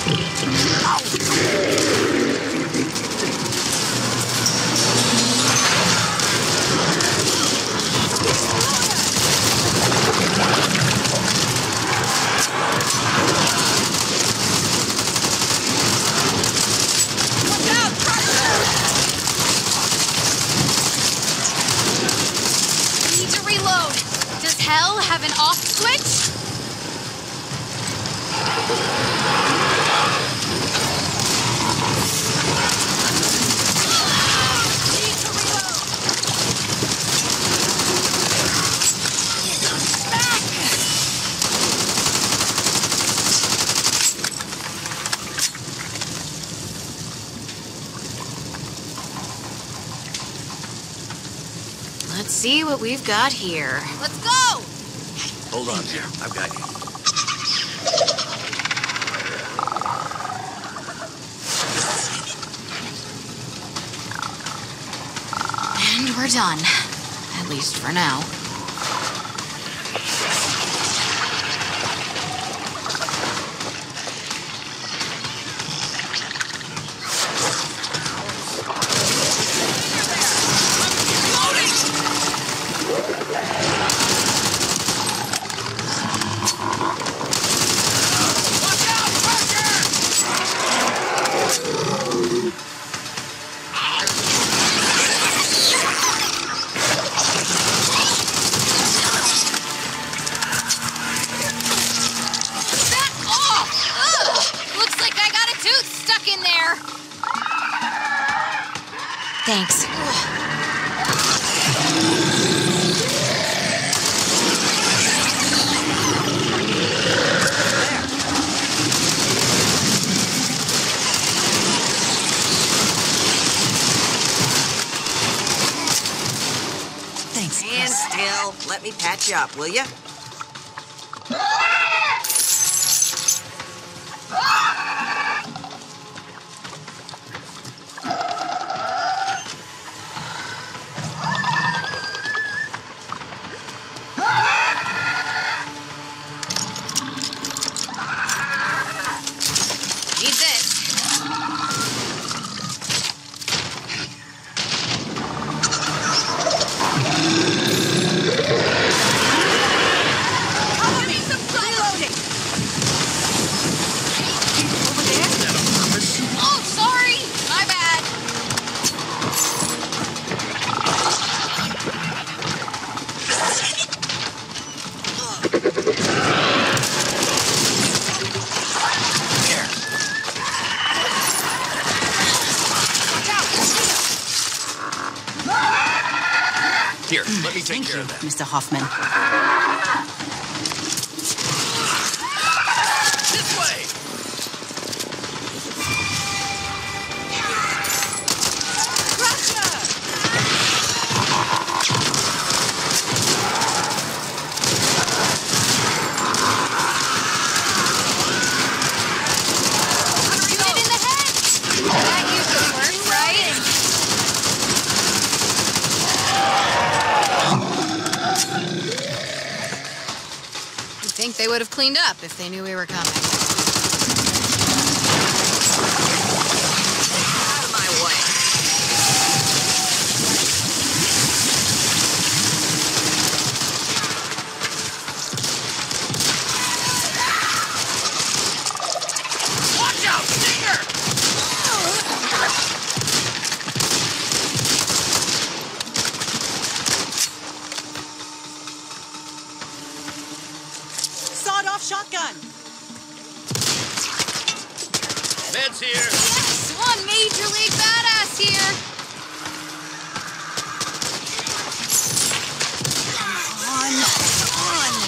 Have an off switch? Need to reload. Back. Let's see what we've got here. Let's go! Hold on there. I've got you. And we're done. At least for now. Thanks. Thanks. Stand still. Let me patch you up, will you? Here, let me take Thank care you, of that. Mister Hoffman. This way! I think they would have cleaned up if they knew we were coming. Out of my way. Watch out, Stinger! Sawed-off shotgun. Meds here. Yes, one major league badass here. Come on, come on.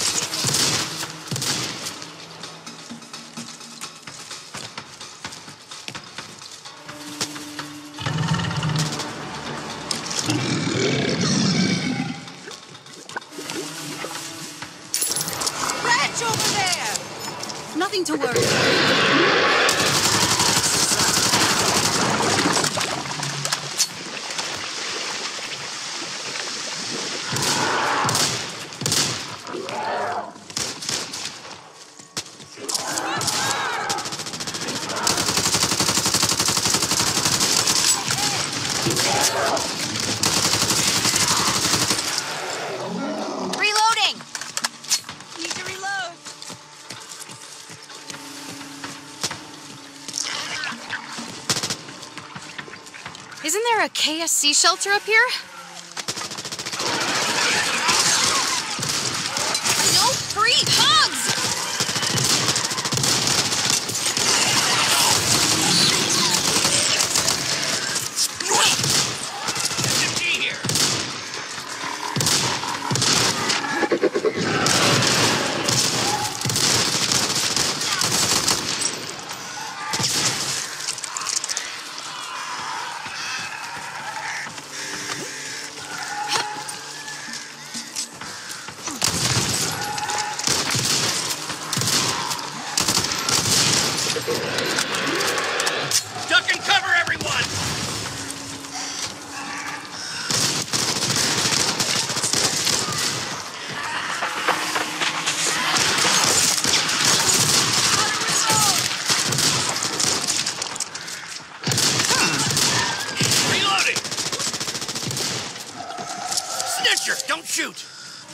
Wretch over there. Nothing to worry about. Isn't there a K S C shelter up here? No free hugs! Duck and cover, everyone! Reloading! Snitcher, don't shoot!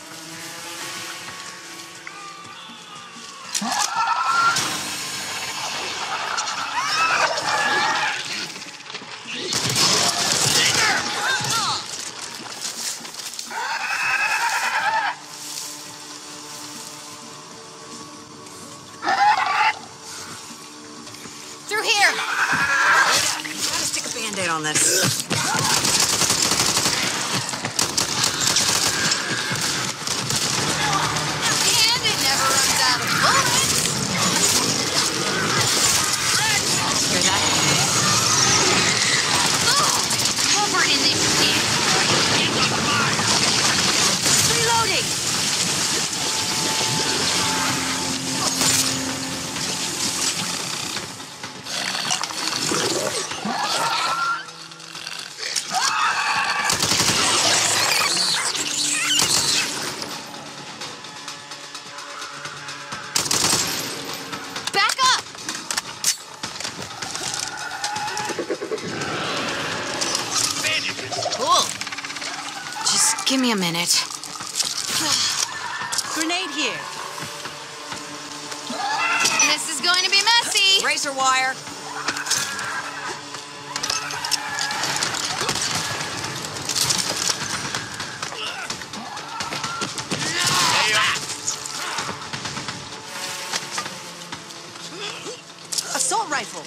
Through here! Gotta stick a band-aid on this. And it never runs out of bullets! Hear that? Oh, covered in this shit! Reloading! Back up! Cool. Just give me a minute. Grenade here. This is going to be messy. Razor wire. Assault rifle.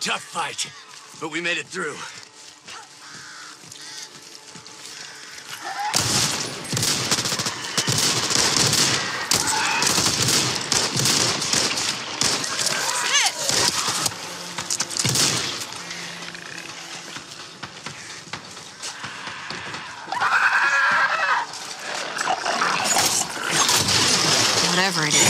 tough fight, but we made it through. Whatever it is.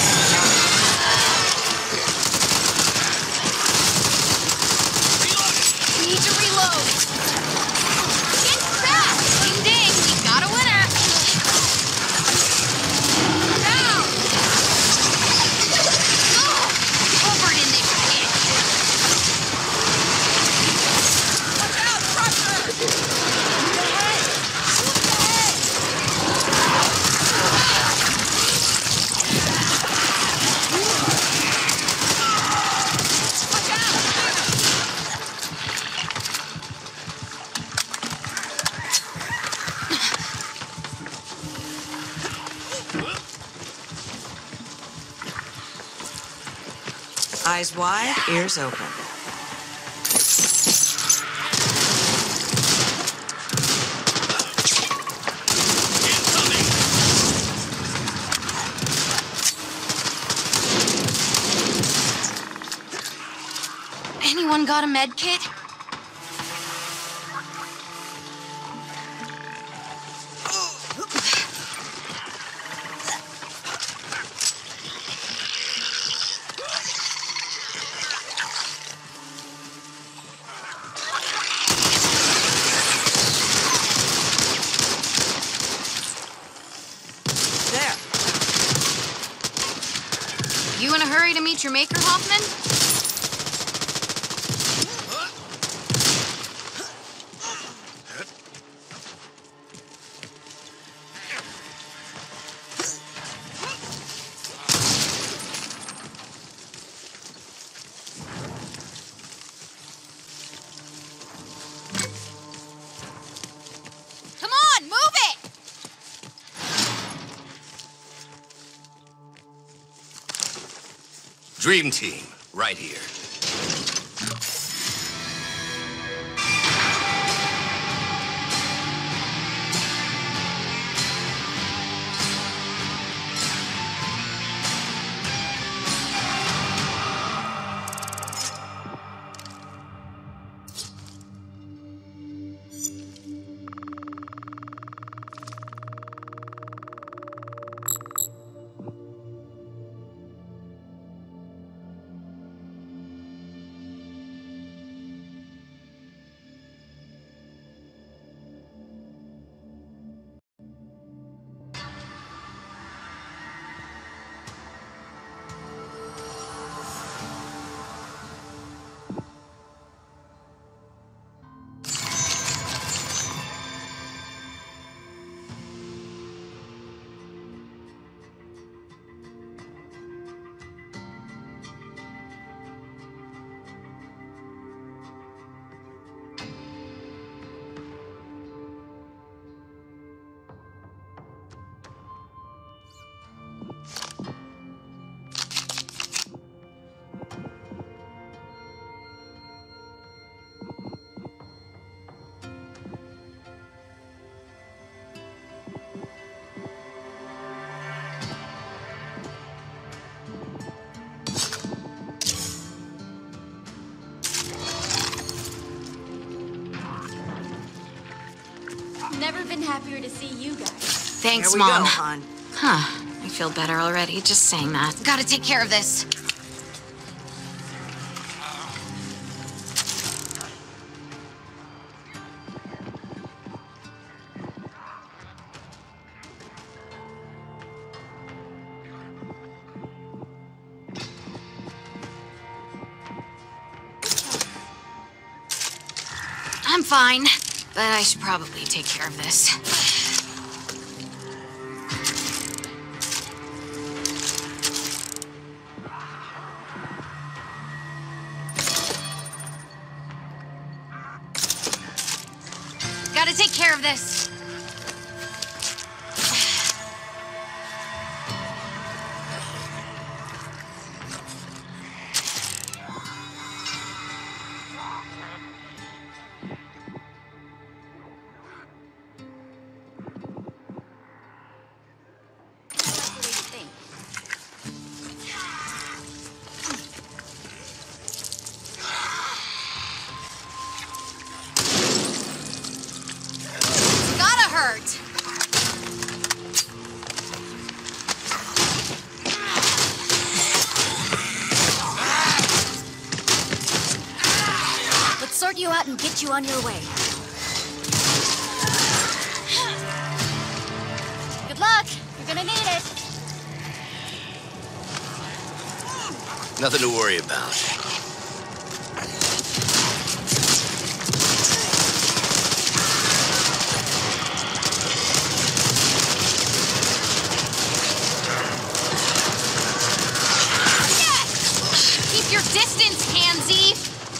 We need to reload. Get back! Ding ding, we got a winner. Down! Oh, covered in this shit. Watch out, Crusher! Shoot ahead! Shoot ahead! Eyes wide, ears open. Anyone got a med kit? You in a hurry to meet your maker, Hoffman? Come on, move it! Dream Team, right here. Never been happier to see you guys. Thanks, Here we Mom. go, hon. Huh. I feel better already just saying that. Gotta take care of this. I'm fine, but I should probably take care of this. Gotta take care of this. hurt. Let's sort you out and get you on your way. Good luck. You're gonna need it. Nothing to worry about. Keep your distance, Pansy!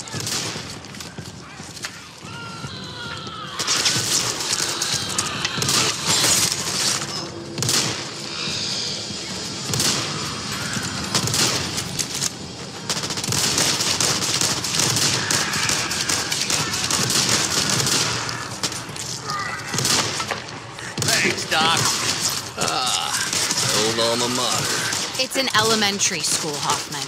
Thanks, Doc. Ah, old alma mater. It's an elementary school, Hoffman.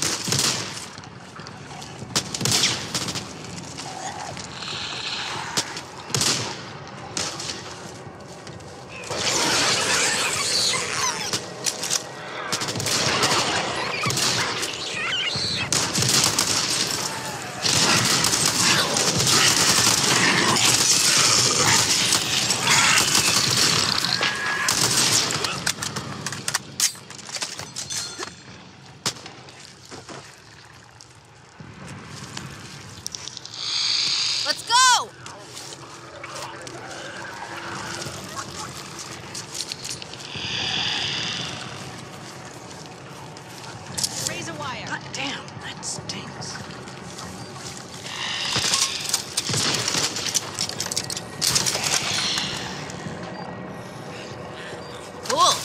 Let's go! Raise a wire. God damn, that stinks. Cool.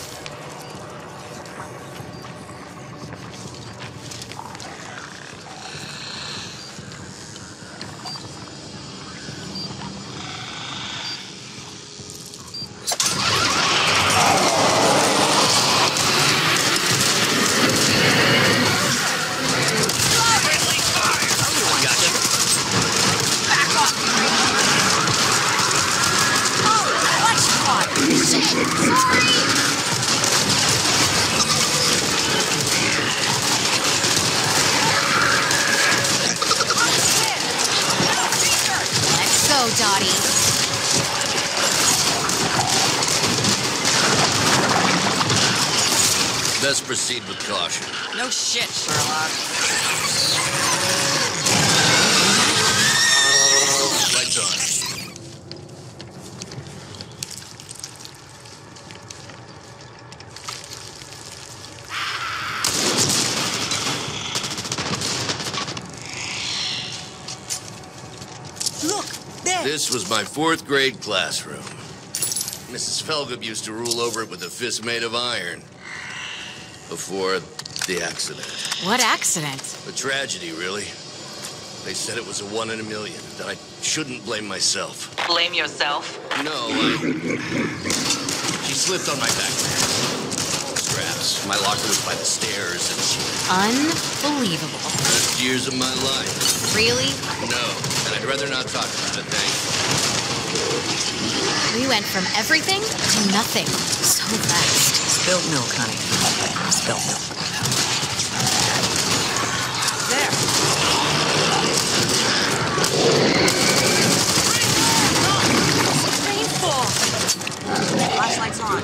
Let's go, Dottie. Best proceed with caution. No shit, Sherlock. Lights on. Look, there. This was my fourth grade classroom. Missus Felgup used to rule over it with a fist made of iron. Before the accident. What accident? A tragedy, really. They said it was a one in a million, that I shouldn't blame myself. Blame yourself? No, I... She slipped on my backpack. Straps. My locker was by the stairs, and she... Unbelievable. Best years of my life. Really? No, and I'd rather not talk about it, thanks. We went from everything to nothing so fast. Spilled milk, honey. Spilled milk. There. Painful. Flashlight's on.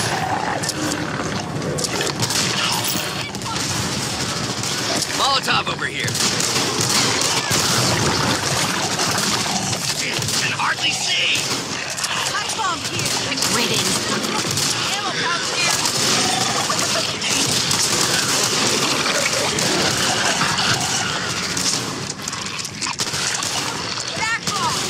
Molotov over here. Can hardly see. Pipe bomb here. Ridden. Ammo pouch here. Back off.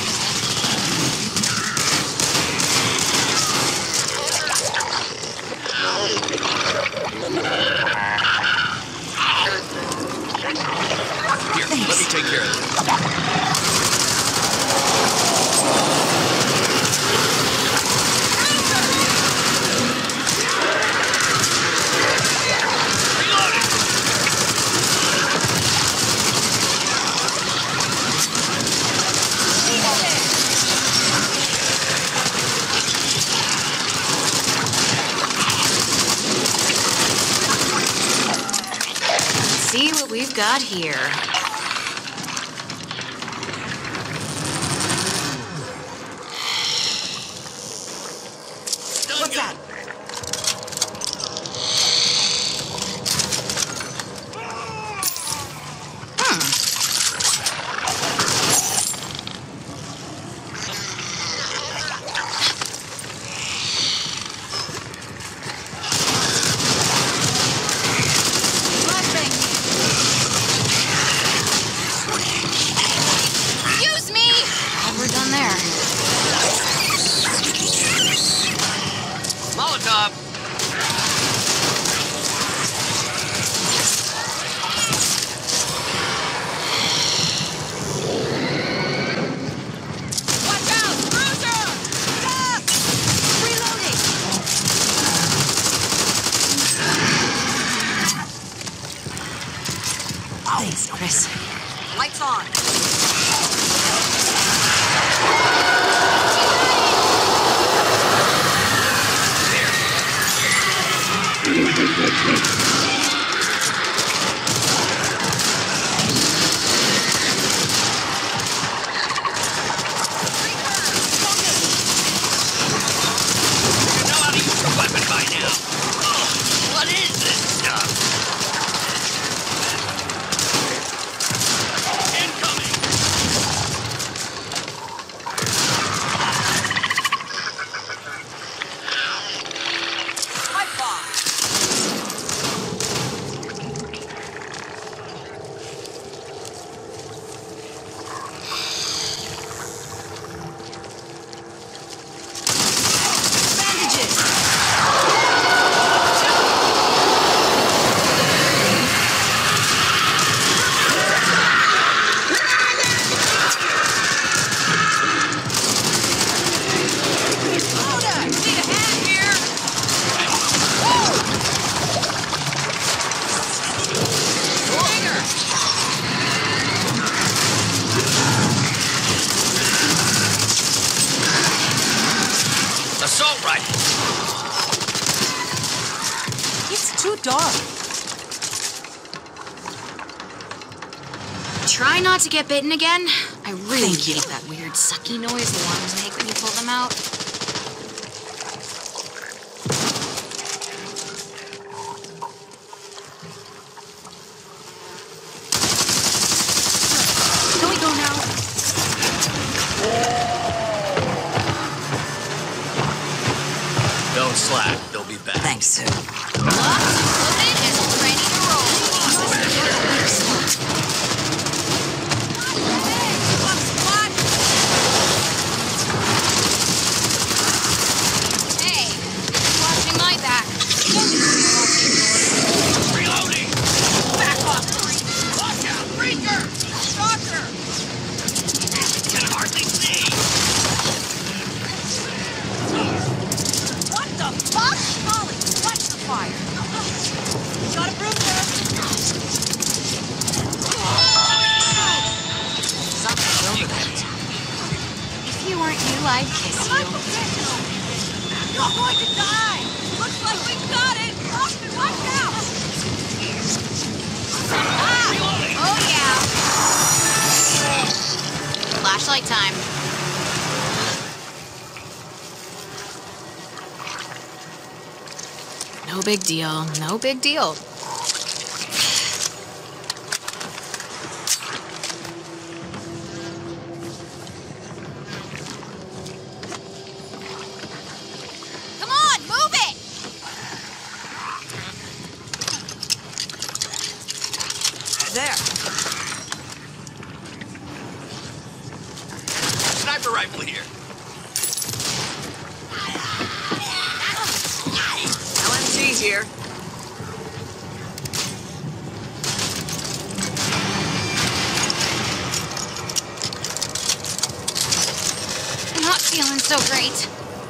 Here, let me we've got here? What's that? Use me! Oh, we're done there. Molotov! Watch out! Cruiser! Stop! Reloading! Thanks, Chris. Lights on. You know how to use a weapon by now. Oh, what is this stuff? Incoming! Light bomb. Assault rifle! It's too dark. Try not to get bitten again. I really hate that weird sucky noise the worms make when you pull them out. Can we go now? Don't slack, they'll be back. Thanks, Sue. Locked, loaded, and ready to roll. Hey, watching my back. Reloading! Back off! Watch out! Freaker! Stalker! Can hardly see! What the fuck? Molly, watch the fire. Got a bruiser. Something's over there. If you weren't you, I'd kiss you. You're going to die. Looks like we got it. Austin, watch out. Ah! Oh, yeah. Flashlight time. No big deal. No big deal. Come on, move it! There. Sniper rifle here. L M G here. I'm not feeling so great.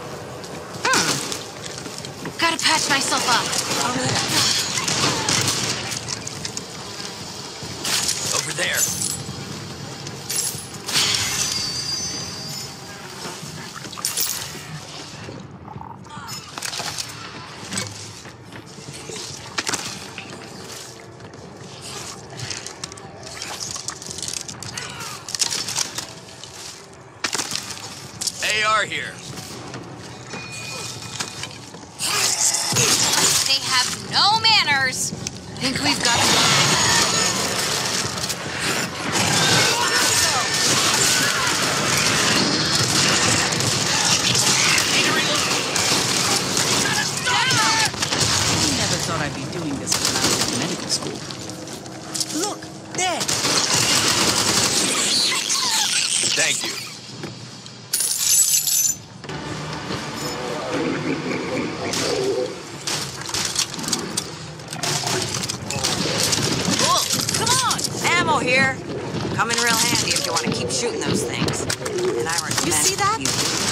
Hmm. Gotta patch myself up. Over there. R here. They have no manners. Think we've got I never thought I'd be doing this when I was in medical school. Look, there! Thank you. Come on! Ammo here. Come in real handy if you want to keep shooting those things. And I recommend You see that? You...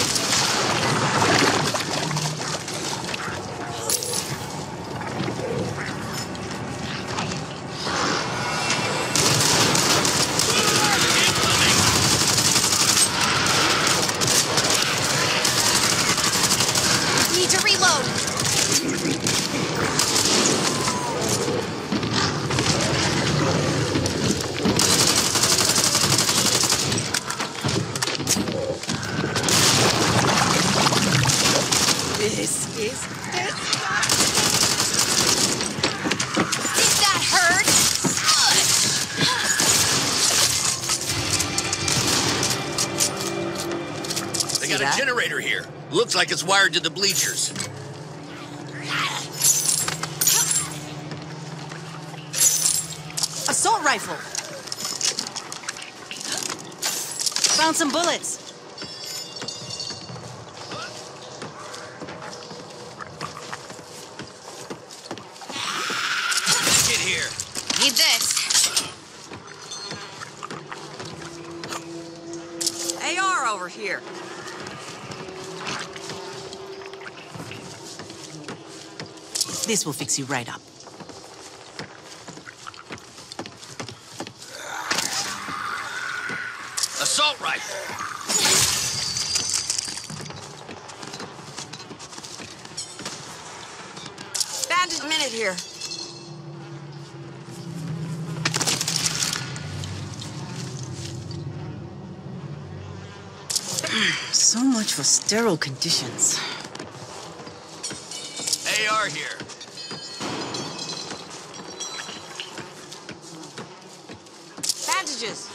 Need to reload. This is... Did that hurt? They got that? a generator here. Looks like it's wired to the bleachers. Assault rifle! Found some bullets. Get here. Need this. A R over here. This will fix you right up. Assault rifle. Bandit minute here. So much for sterile conditions. A R here. Bandages.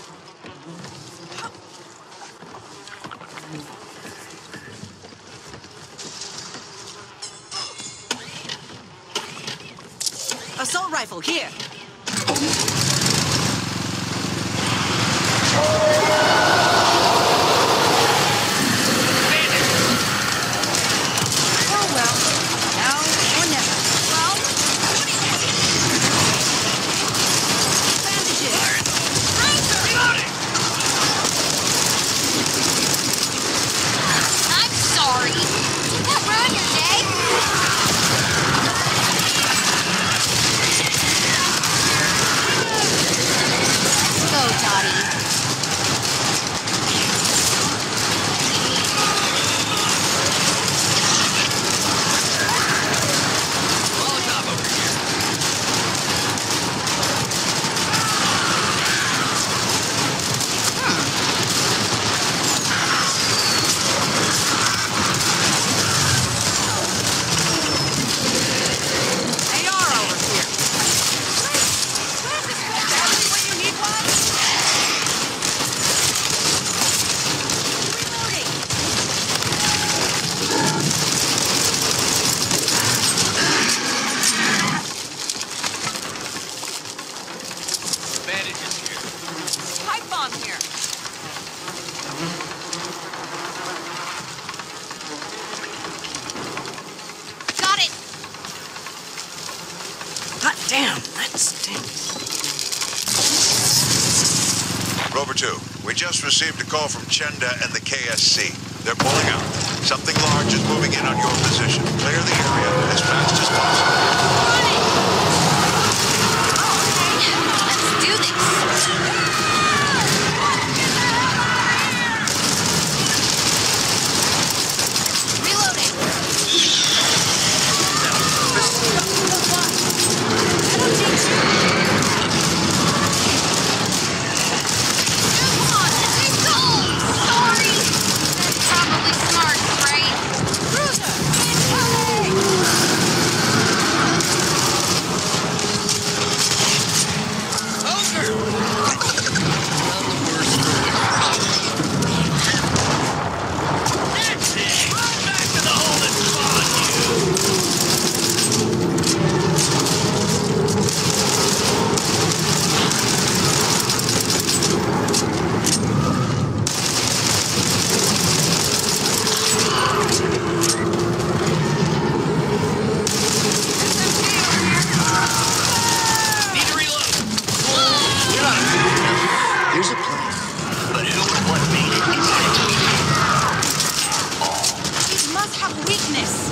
Assault rifle, here. Oh well. Now or never. Well, I'm sorry. Did that ruin your day? Let's go, Dottie. Molotov over here. A R over here. Exactly what you need, one. Reloading. Bandages here. Pipe bomb here. Got it. God damn, that stinks. Rover two, we just received a call from Chenda and the K S C. They're pulling out. Something large is moving in on your position. Clear the area as fast as possible. Let's do this. Reloading. Come on, let's go. Sorry. That's probably smart. weakness.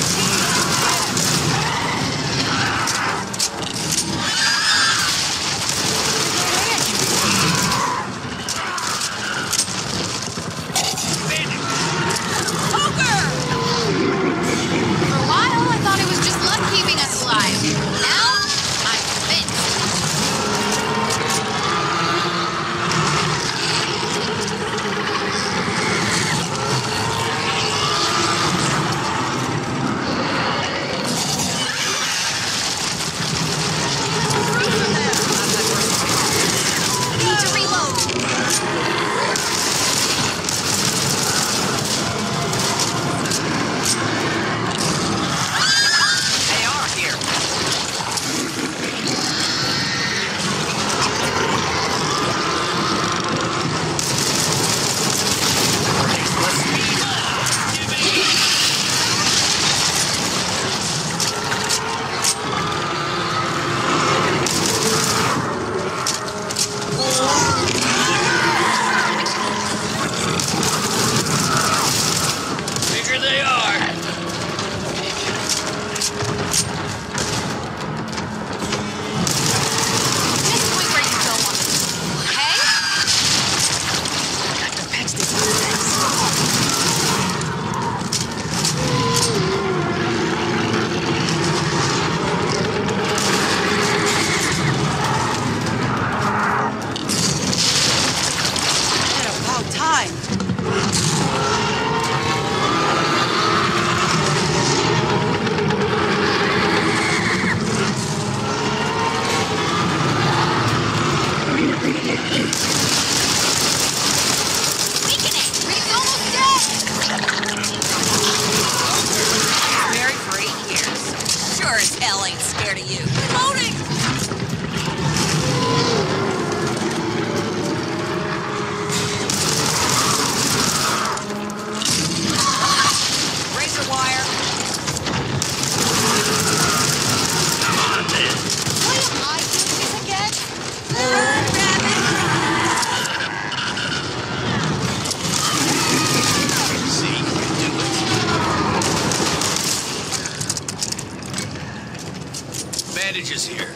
Bandages here.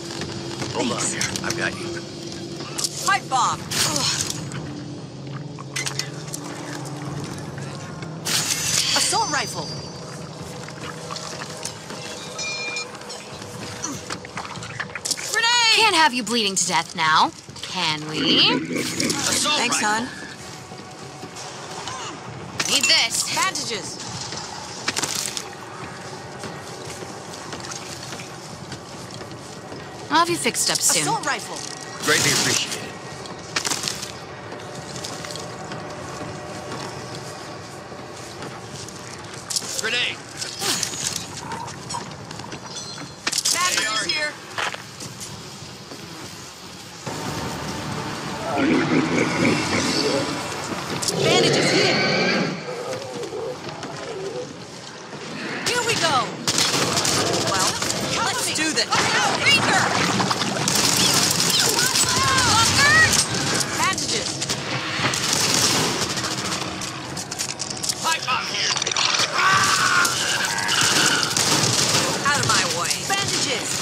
Hold on here. I've got you. Pipe bomb. Assault rifle. Grenade! Can't have you bleeding to death now, can we? Assault Thanks, rifle. hon. Need this. Bandages. I'll have you fixed up soon. Assault rifle. Greatly appreciated. Grenade. Bandages here. Bandages here. Here we go. Well, let's do this. Ranger! Bandages. Pipe bomb here. Out of my way. Bandages.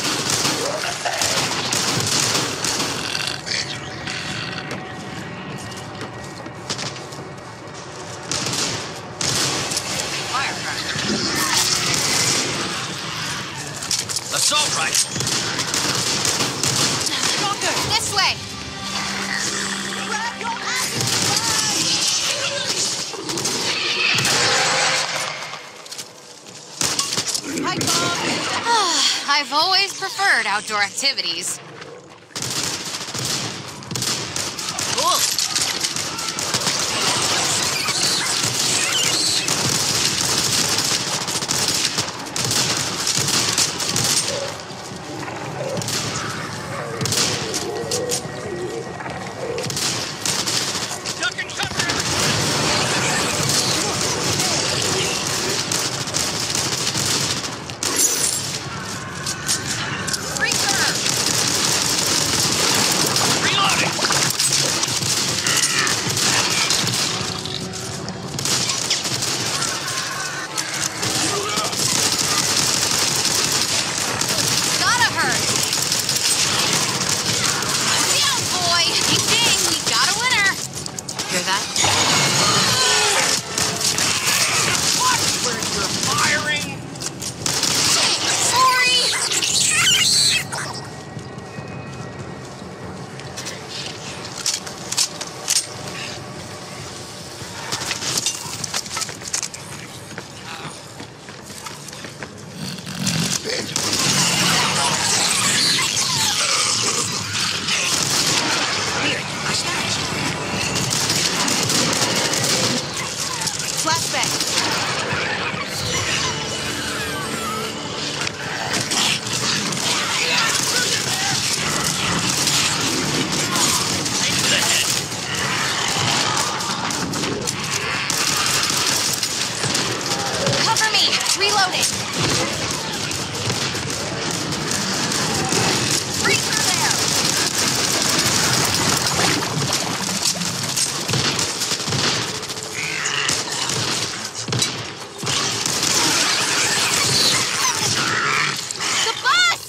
Assault rifle. This way. Pipe bomb. I've always preferred outdoor activities. Cool. Duck and cover. Freezer. Cover me! Reloading! Free through there! The bus!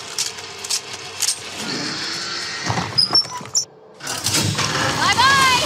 Bye-bye!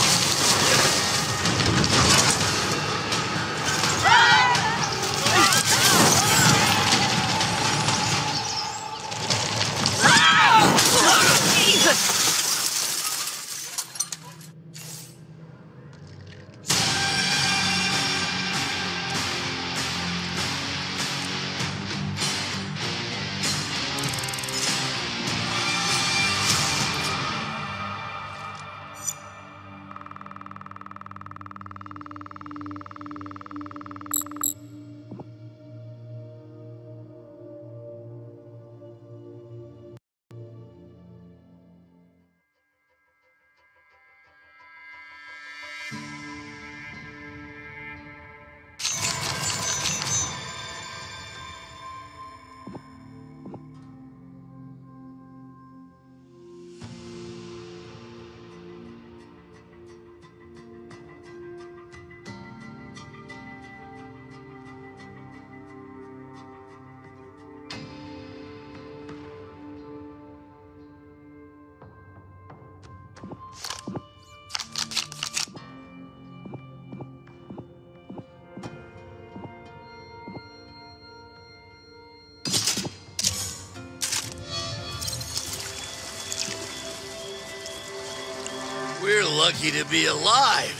We're lucky to be alive.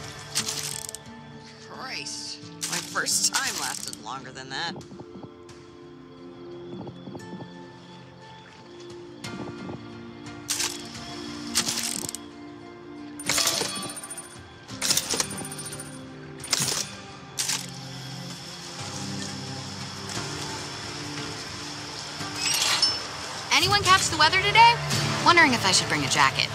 Christ. My first time lasted longer than that. Anyone catch the weather today? Wondering if I should bring a jacket.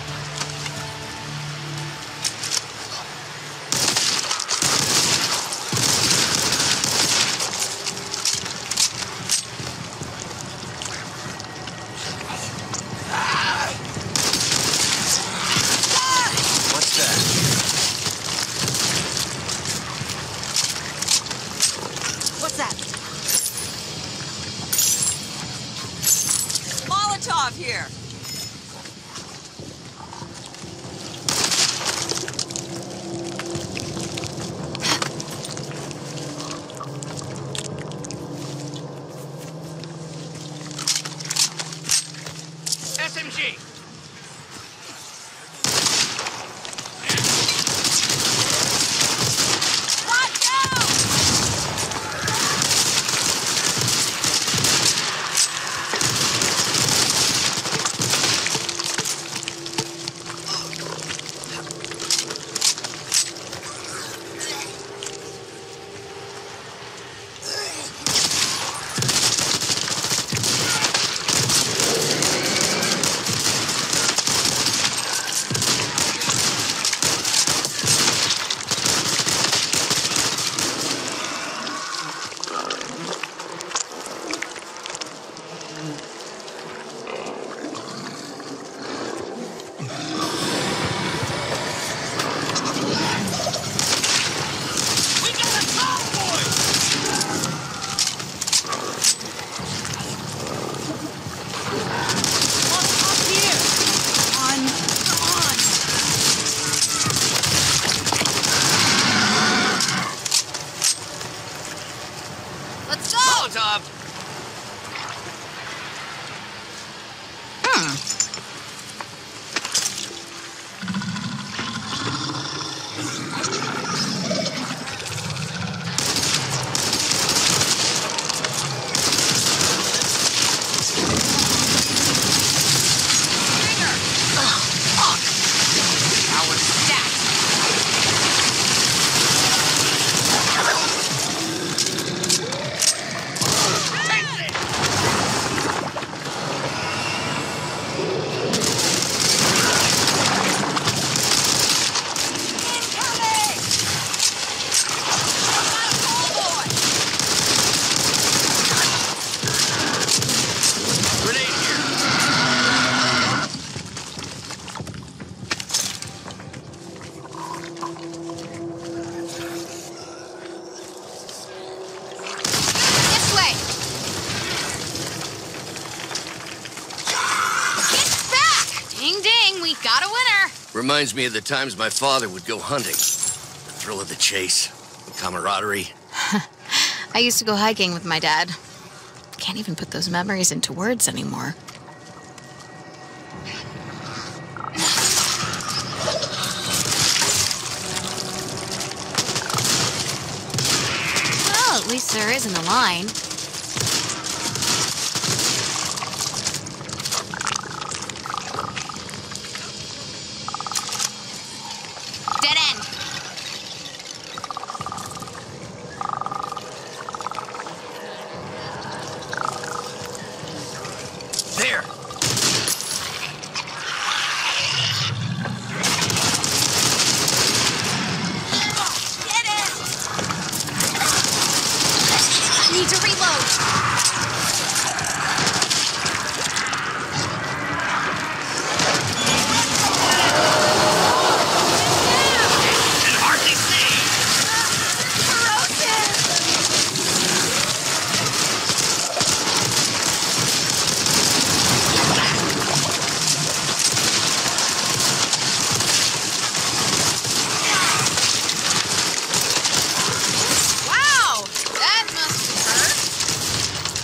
What's that? What's that? Molotov here! S M G! Let's go! Molotov! Hmm. Reminds me of the times my father would go hunting. The thrill of the chase, the camaraderie. I used to go hiking with my dad. Can't even put those memories into words anymore. Well, at least there isn't a line. Dead end. There! Get it! Need to reload. Wow! That must have hurt.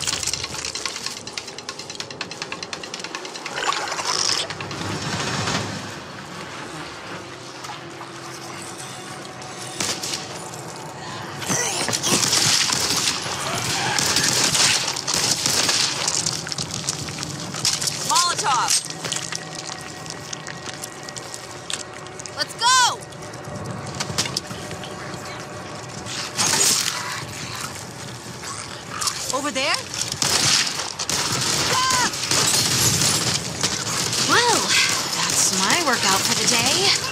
Molotov! Let's go! Over there? Well, that's my workout for the day.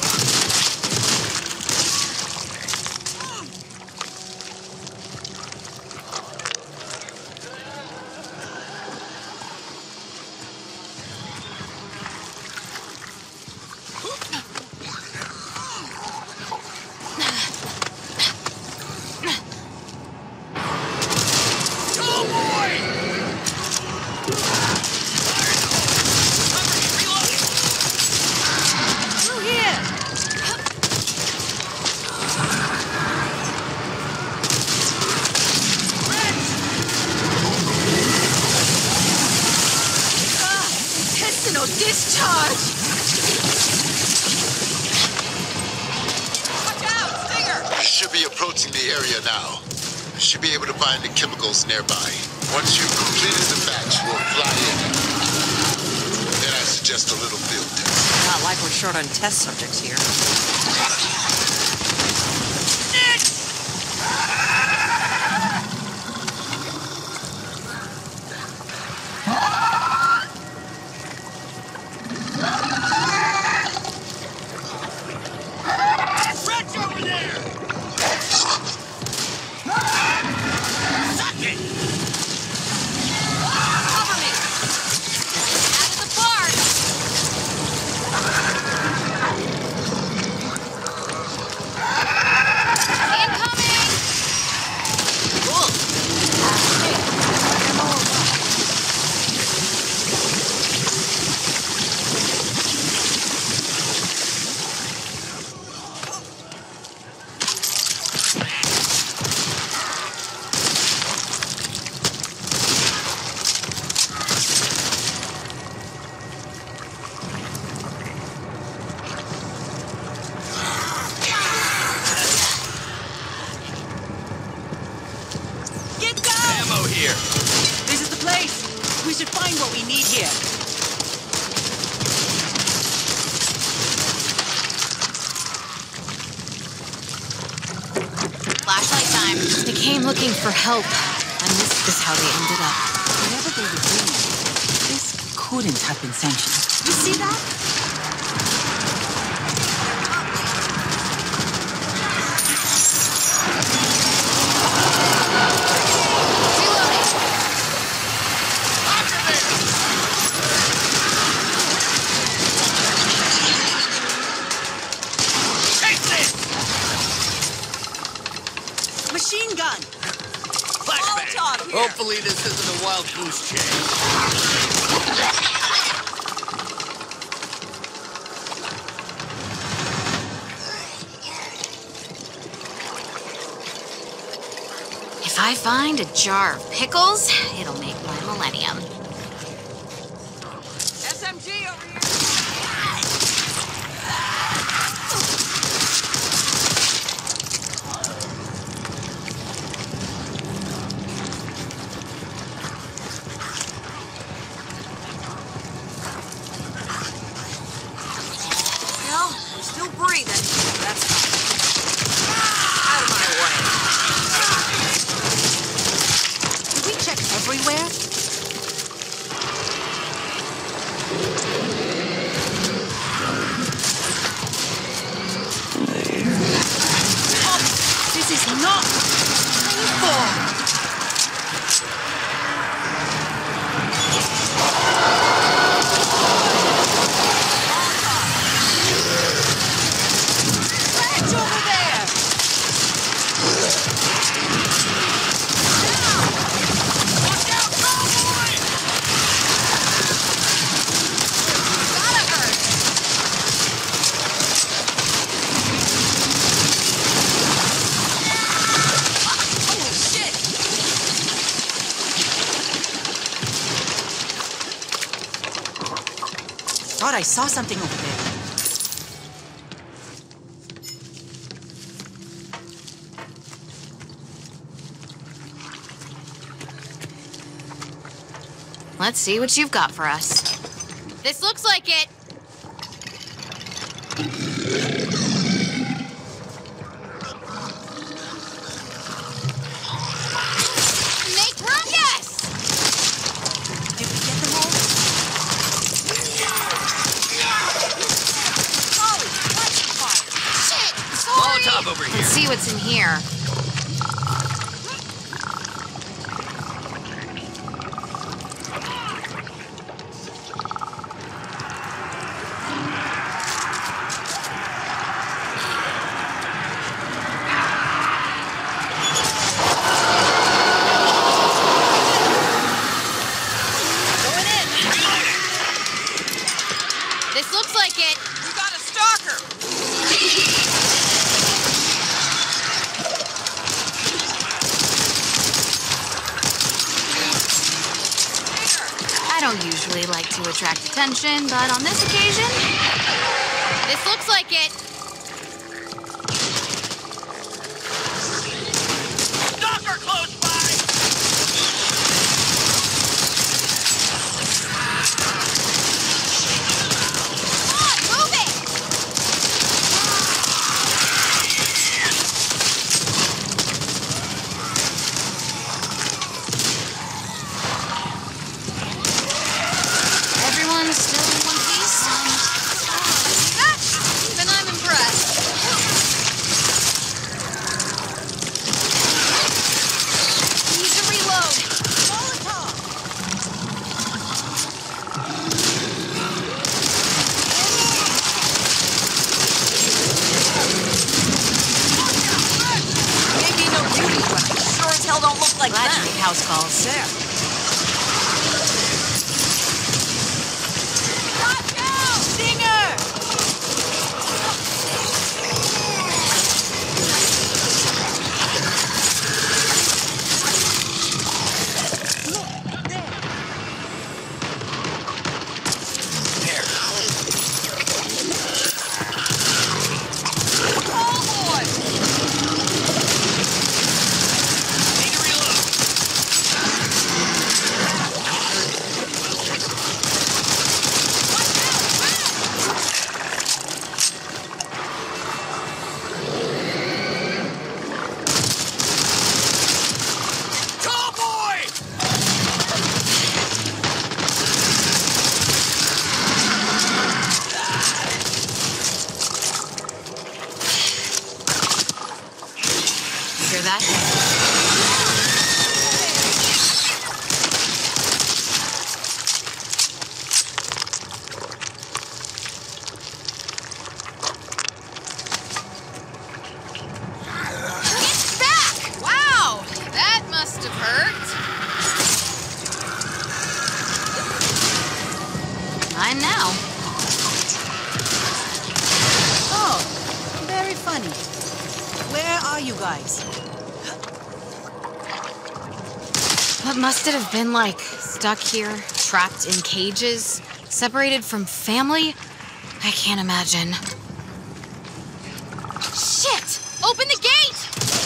Through here! Ah, intestinal discharge! Watch out, Stinger! You should be approaching the area now. You should be able to find the chemicals nearby. Once you've completed the batch, we'll fly in. Then I suggest a little field test. Not like we're short on test subjects here. Reds over there! Suck it! Cover me! Out of the barn! Incoming! Cool. Get down! Ammo here! This is the place! We should find what we need here. Flashlight time. They came looking for help, and this is how they ended up. Whatever they were doing, this couldn't have been sanctioned. You see that? Machine gun! Flashbang! Hopefully this isn't a wild goose chase. If I find a jar of pickles, it'll make my millennium. S M G over here! Well, I'm still breathing. That's fine. Out of my way. Did we check everywhere? This is not painful! Ledge over there! Watch out, cowboy! Gotta hurt! Holy shit! Thought I saw something over there. Let's see what you've got for us. This looks like it. Make room, yes! Did we get them all? Ollie, watch the fire! Shit! Sorry! Molotov over here. Let's see what's in here. Going in! This looks like it. We got a stalker! I don't usually like to attract attention, but on this occasion, this looks like it. Stalker close by! Come on, move it! Everyone's still in one piece? That, even I'm impressed. Need to reload. Molotov! Maybe no beauty, but I sure as hell don't look like Glad that. you made house calls. There. Watch out! Stinger! Look, there. Oh, boy! Need to reload. Cowboy! Hear that? It's back! Wow! That must have hurt. Mine now. Oh, very funny. Where are you guys? What must it have been like? Stuck here, trapped in cages, separated from family? I can't imagine. Shit! Open the gate!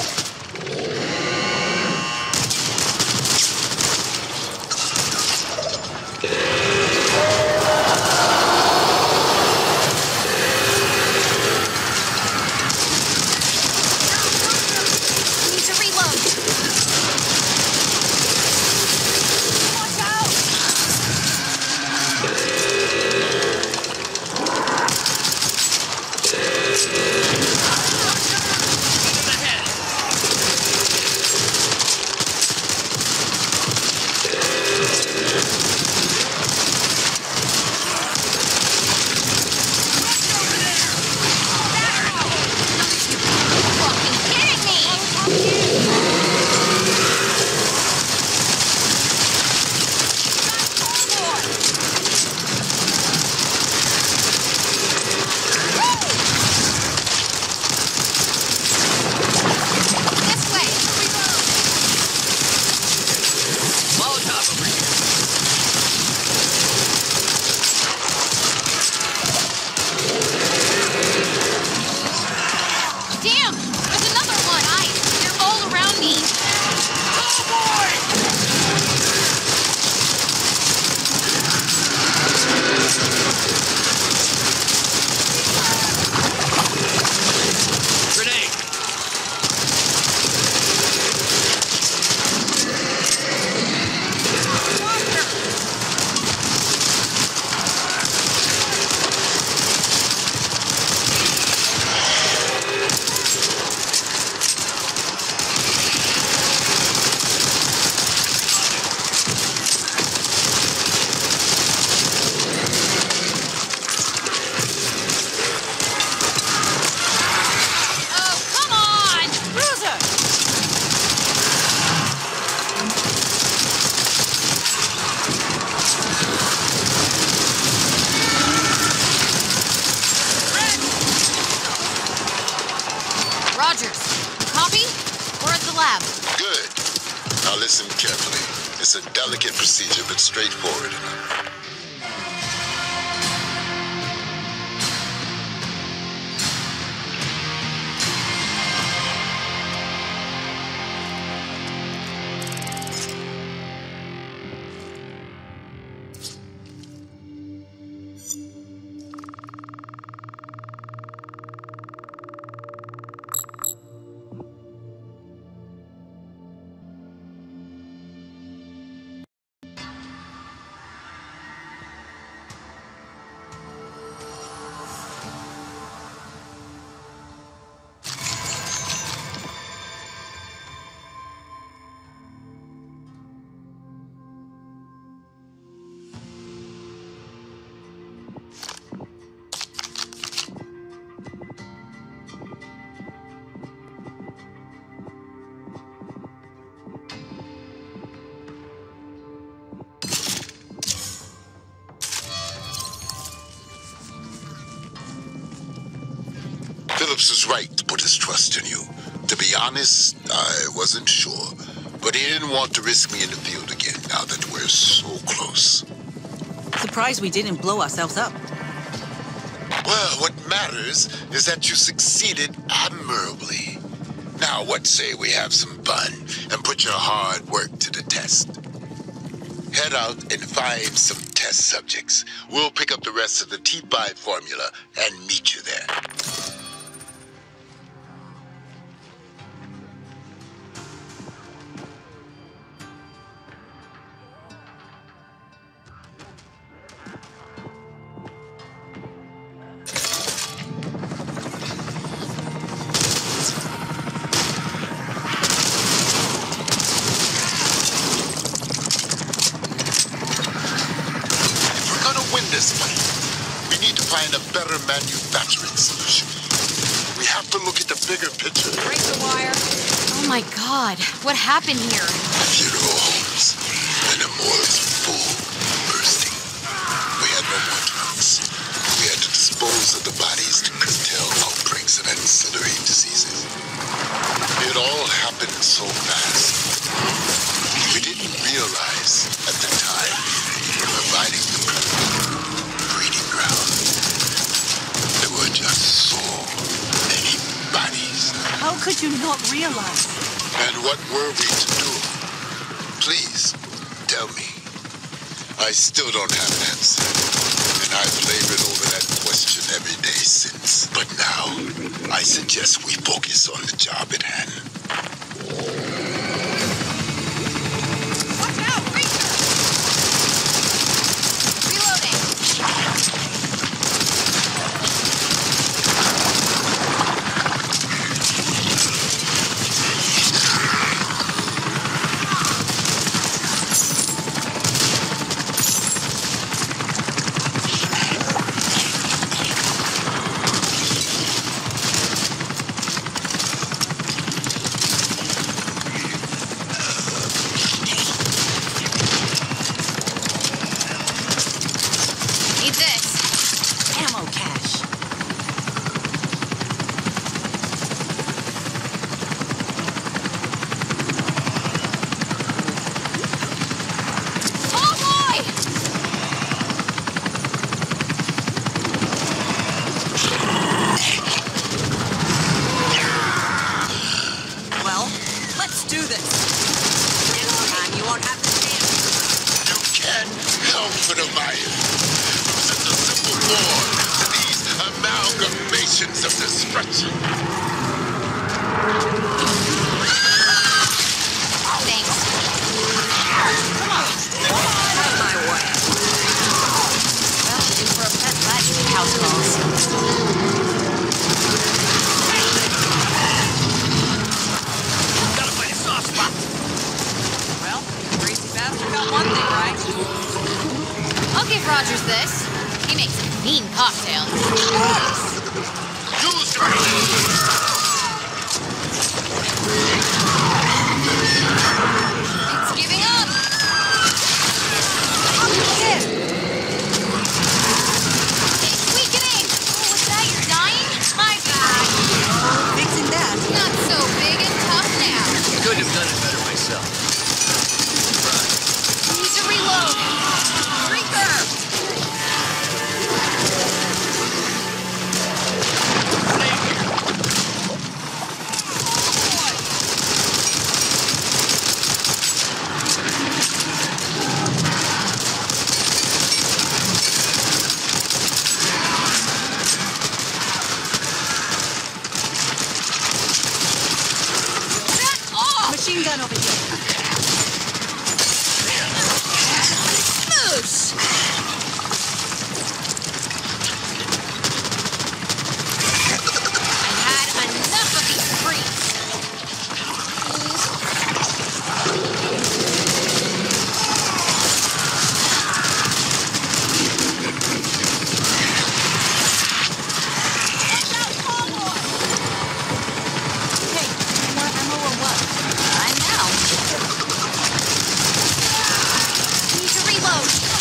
Need to reload. Watch out! Listen carefully. It's a delicate procedure, but straightforward enough. Phillips was right to put his trust in you. To be honest, I wasn't sure. But he didn't want to risk me in the field again now that we're so close. Surprised we didn't blow ourselves up. Well, what matters is that you succeeded admirably. Now, what say we have some fun and put your hard work to the test? Head out and find some test subjects. We'll pick up the rest of the T five formula and meet you there. We need to find a better manufacturing solution. We have to look at the bigger picture. Break the wire. Oh my god, what happened here? Funeral homes. And the morgues full, bursting. We had no more drugs. We had to dispose of the bodies to curtail outbreaks of ancillary diseases. It all happened so fast. We didn't realize Did you not realize? And what were we to do? Please, tell me. I still don't have an answer. And I've labored over that question every day since. But now, I suggest we focus on the job at hand. Watch out, Reacher! Reloading! Of destruction. Thanks. Come on, out of my way. Well, due for a pet legend in house calls. Gotta find a soft spot. Well, crazy bastard got one thing right. I'll give Rogers this. He makes mean cocktails. Use your hands. It's giving up. It's weakening. Oh, was that your dying? My bad. Fixing that. Not so big and tough now. Couldn't have done it better myself. Need to reload. Reaper. Machine gun over here. Moose. I had enough of these freaks. Hey, more ammo or what? I'm now. Need to reload.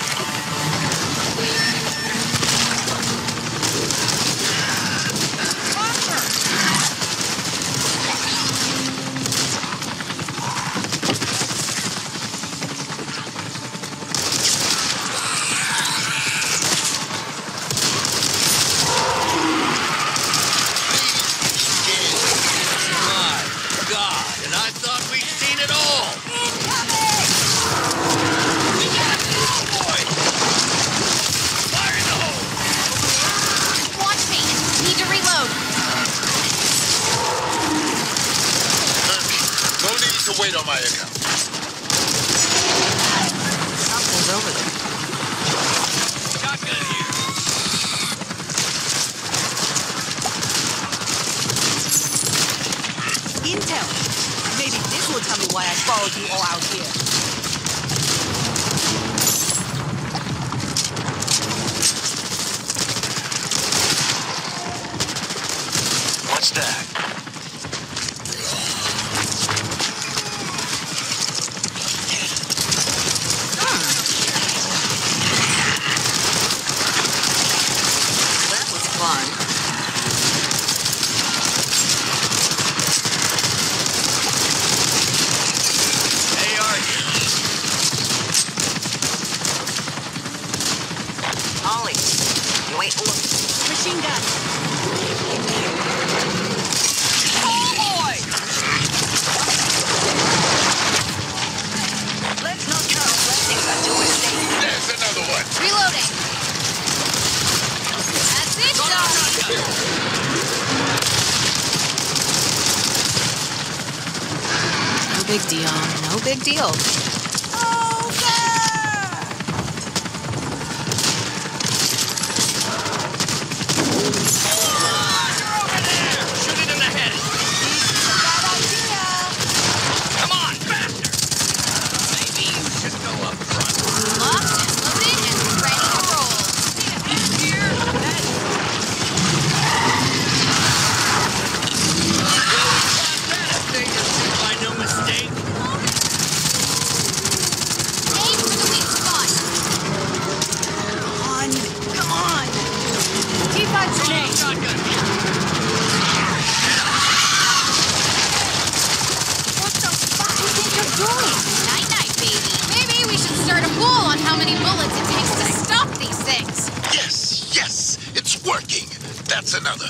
My God, and I thought we'd seen it all. Boy, fire in the hole. Watch me. Need to reload. No need to wait on my account. Something's over there. Shotgun here. Intel. Maybe this will tell me why I followed you all out here. What's that? That was fun. A R here. big deal. No big deal. That's another.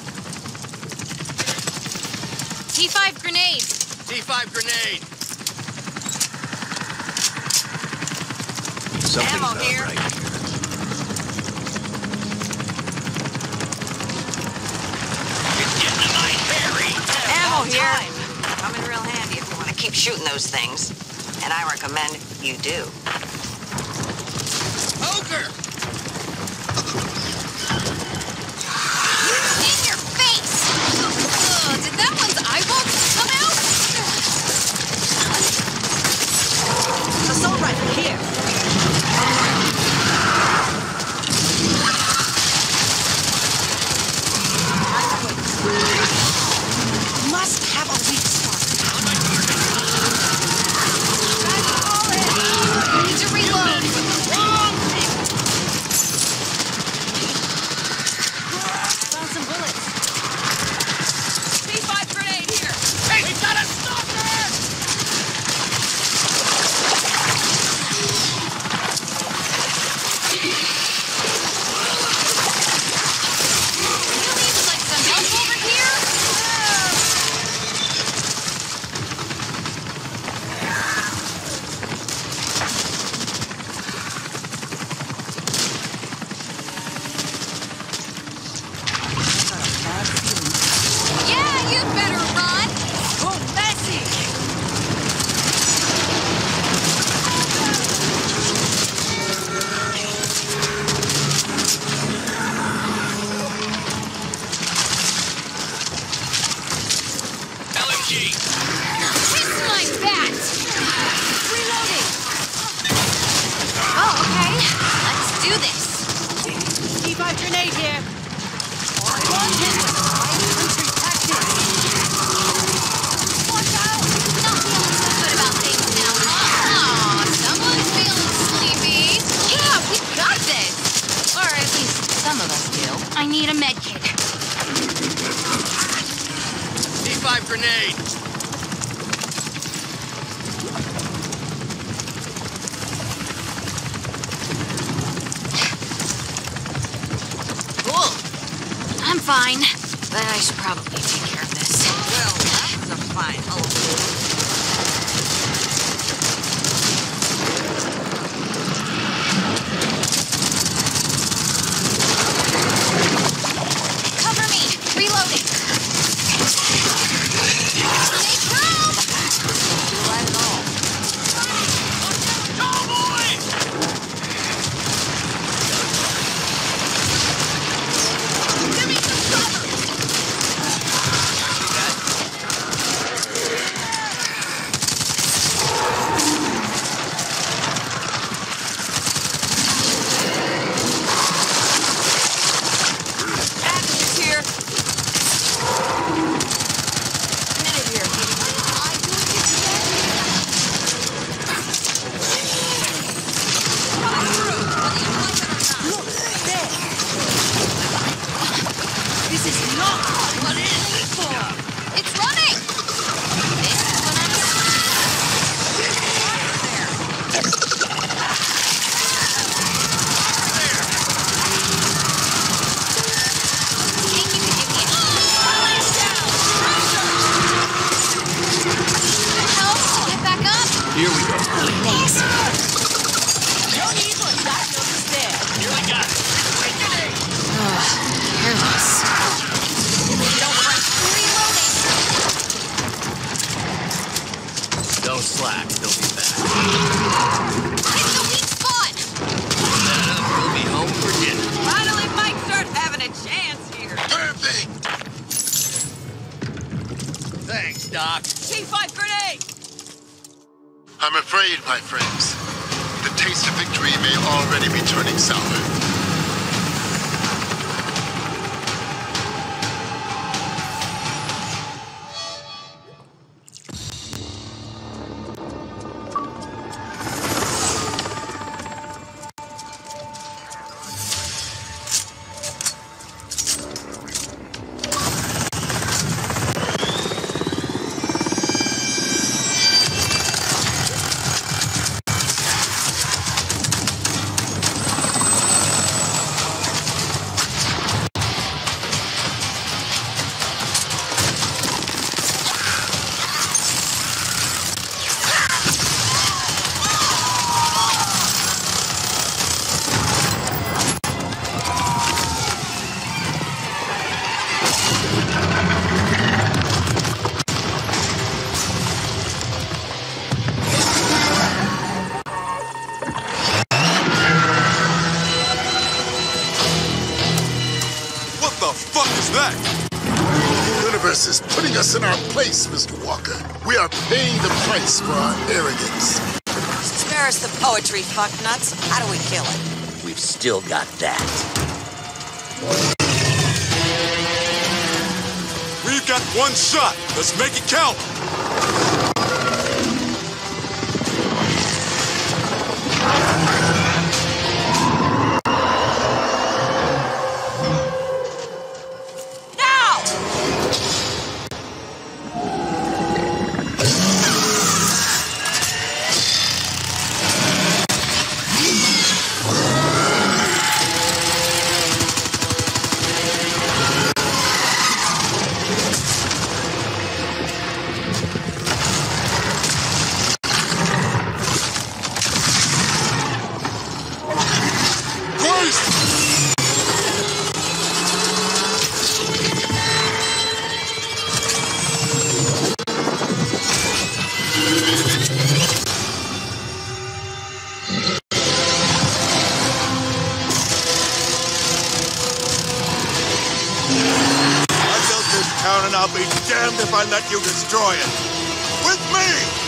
T five grenade. T five grenade. Something's Ammo not here. right here. Getting my Harry. Ammo here. Come in real handy if you want to keep shooting those things. And I recommend you do. Ogre! In your face! Ugh, did that one's eyeballs come out? Assault rifle here. Must have a weak spot. Need to reload. Found some bullets. T five grenade here. Hey, we got a stalker! You need like some help over here? Yeah, you'd better run. Oh, messy. L M G. Kiss my bat. Reloading. Oh, okay. Let's do this. T five grenade here. All I want is country tactics. Watch out. Not feeling so good about things now, huh? Aw, someone's feeling sleepy. Yeah, we got this. Or at least some of us do. I need a med kit. T five grenade. Cool. I'm fine, but I should probably take care of this. Well, that was a fine opening. Cover me. Reloading. Make room. You let it all. Give me some cover. Actions here. Grenade here. I do Look, there. This is not what it is made for. It's running. This is what I'm Think you can give me help to get back up? Here we go. Thanks. No need for a diagnosis there. Here we got it. Ugh, careless. Don't run. Reloading. no slack. They'll be back. It's the weak spot! We'll be home for dinner. Finally might start having a chance here. Perfect! Thanks, Doc. T five grenade! I'm afraid, my friends, the taste of victory may already be turning sour. The universe is putting us in our place, Mister Walker. We are paying the price for our arrogance. Spare us the poetry, fucknuts. How do we kill it? We've still got that. We've got one shot. Let's make it count. And I'll be damned if I let you destroy it. With me!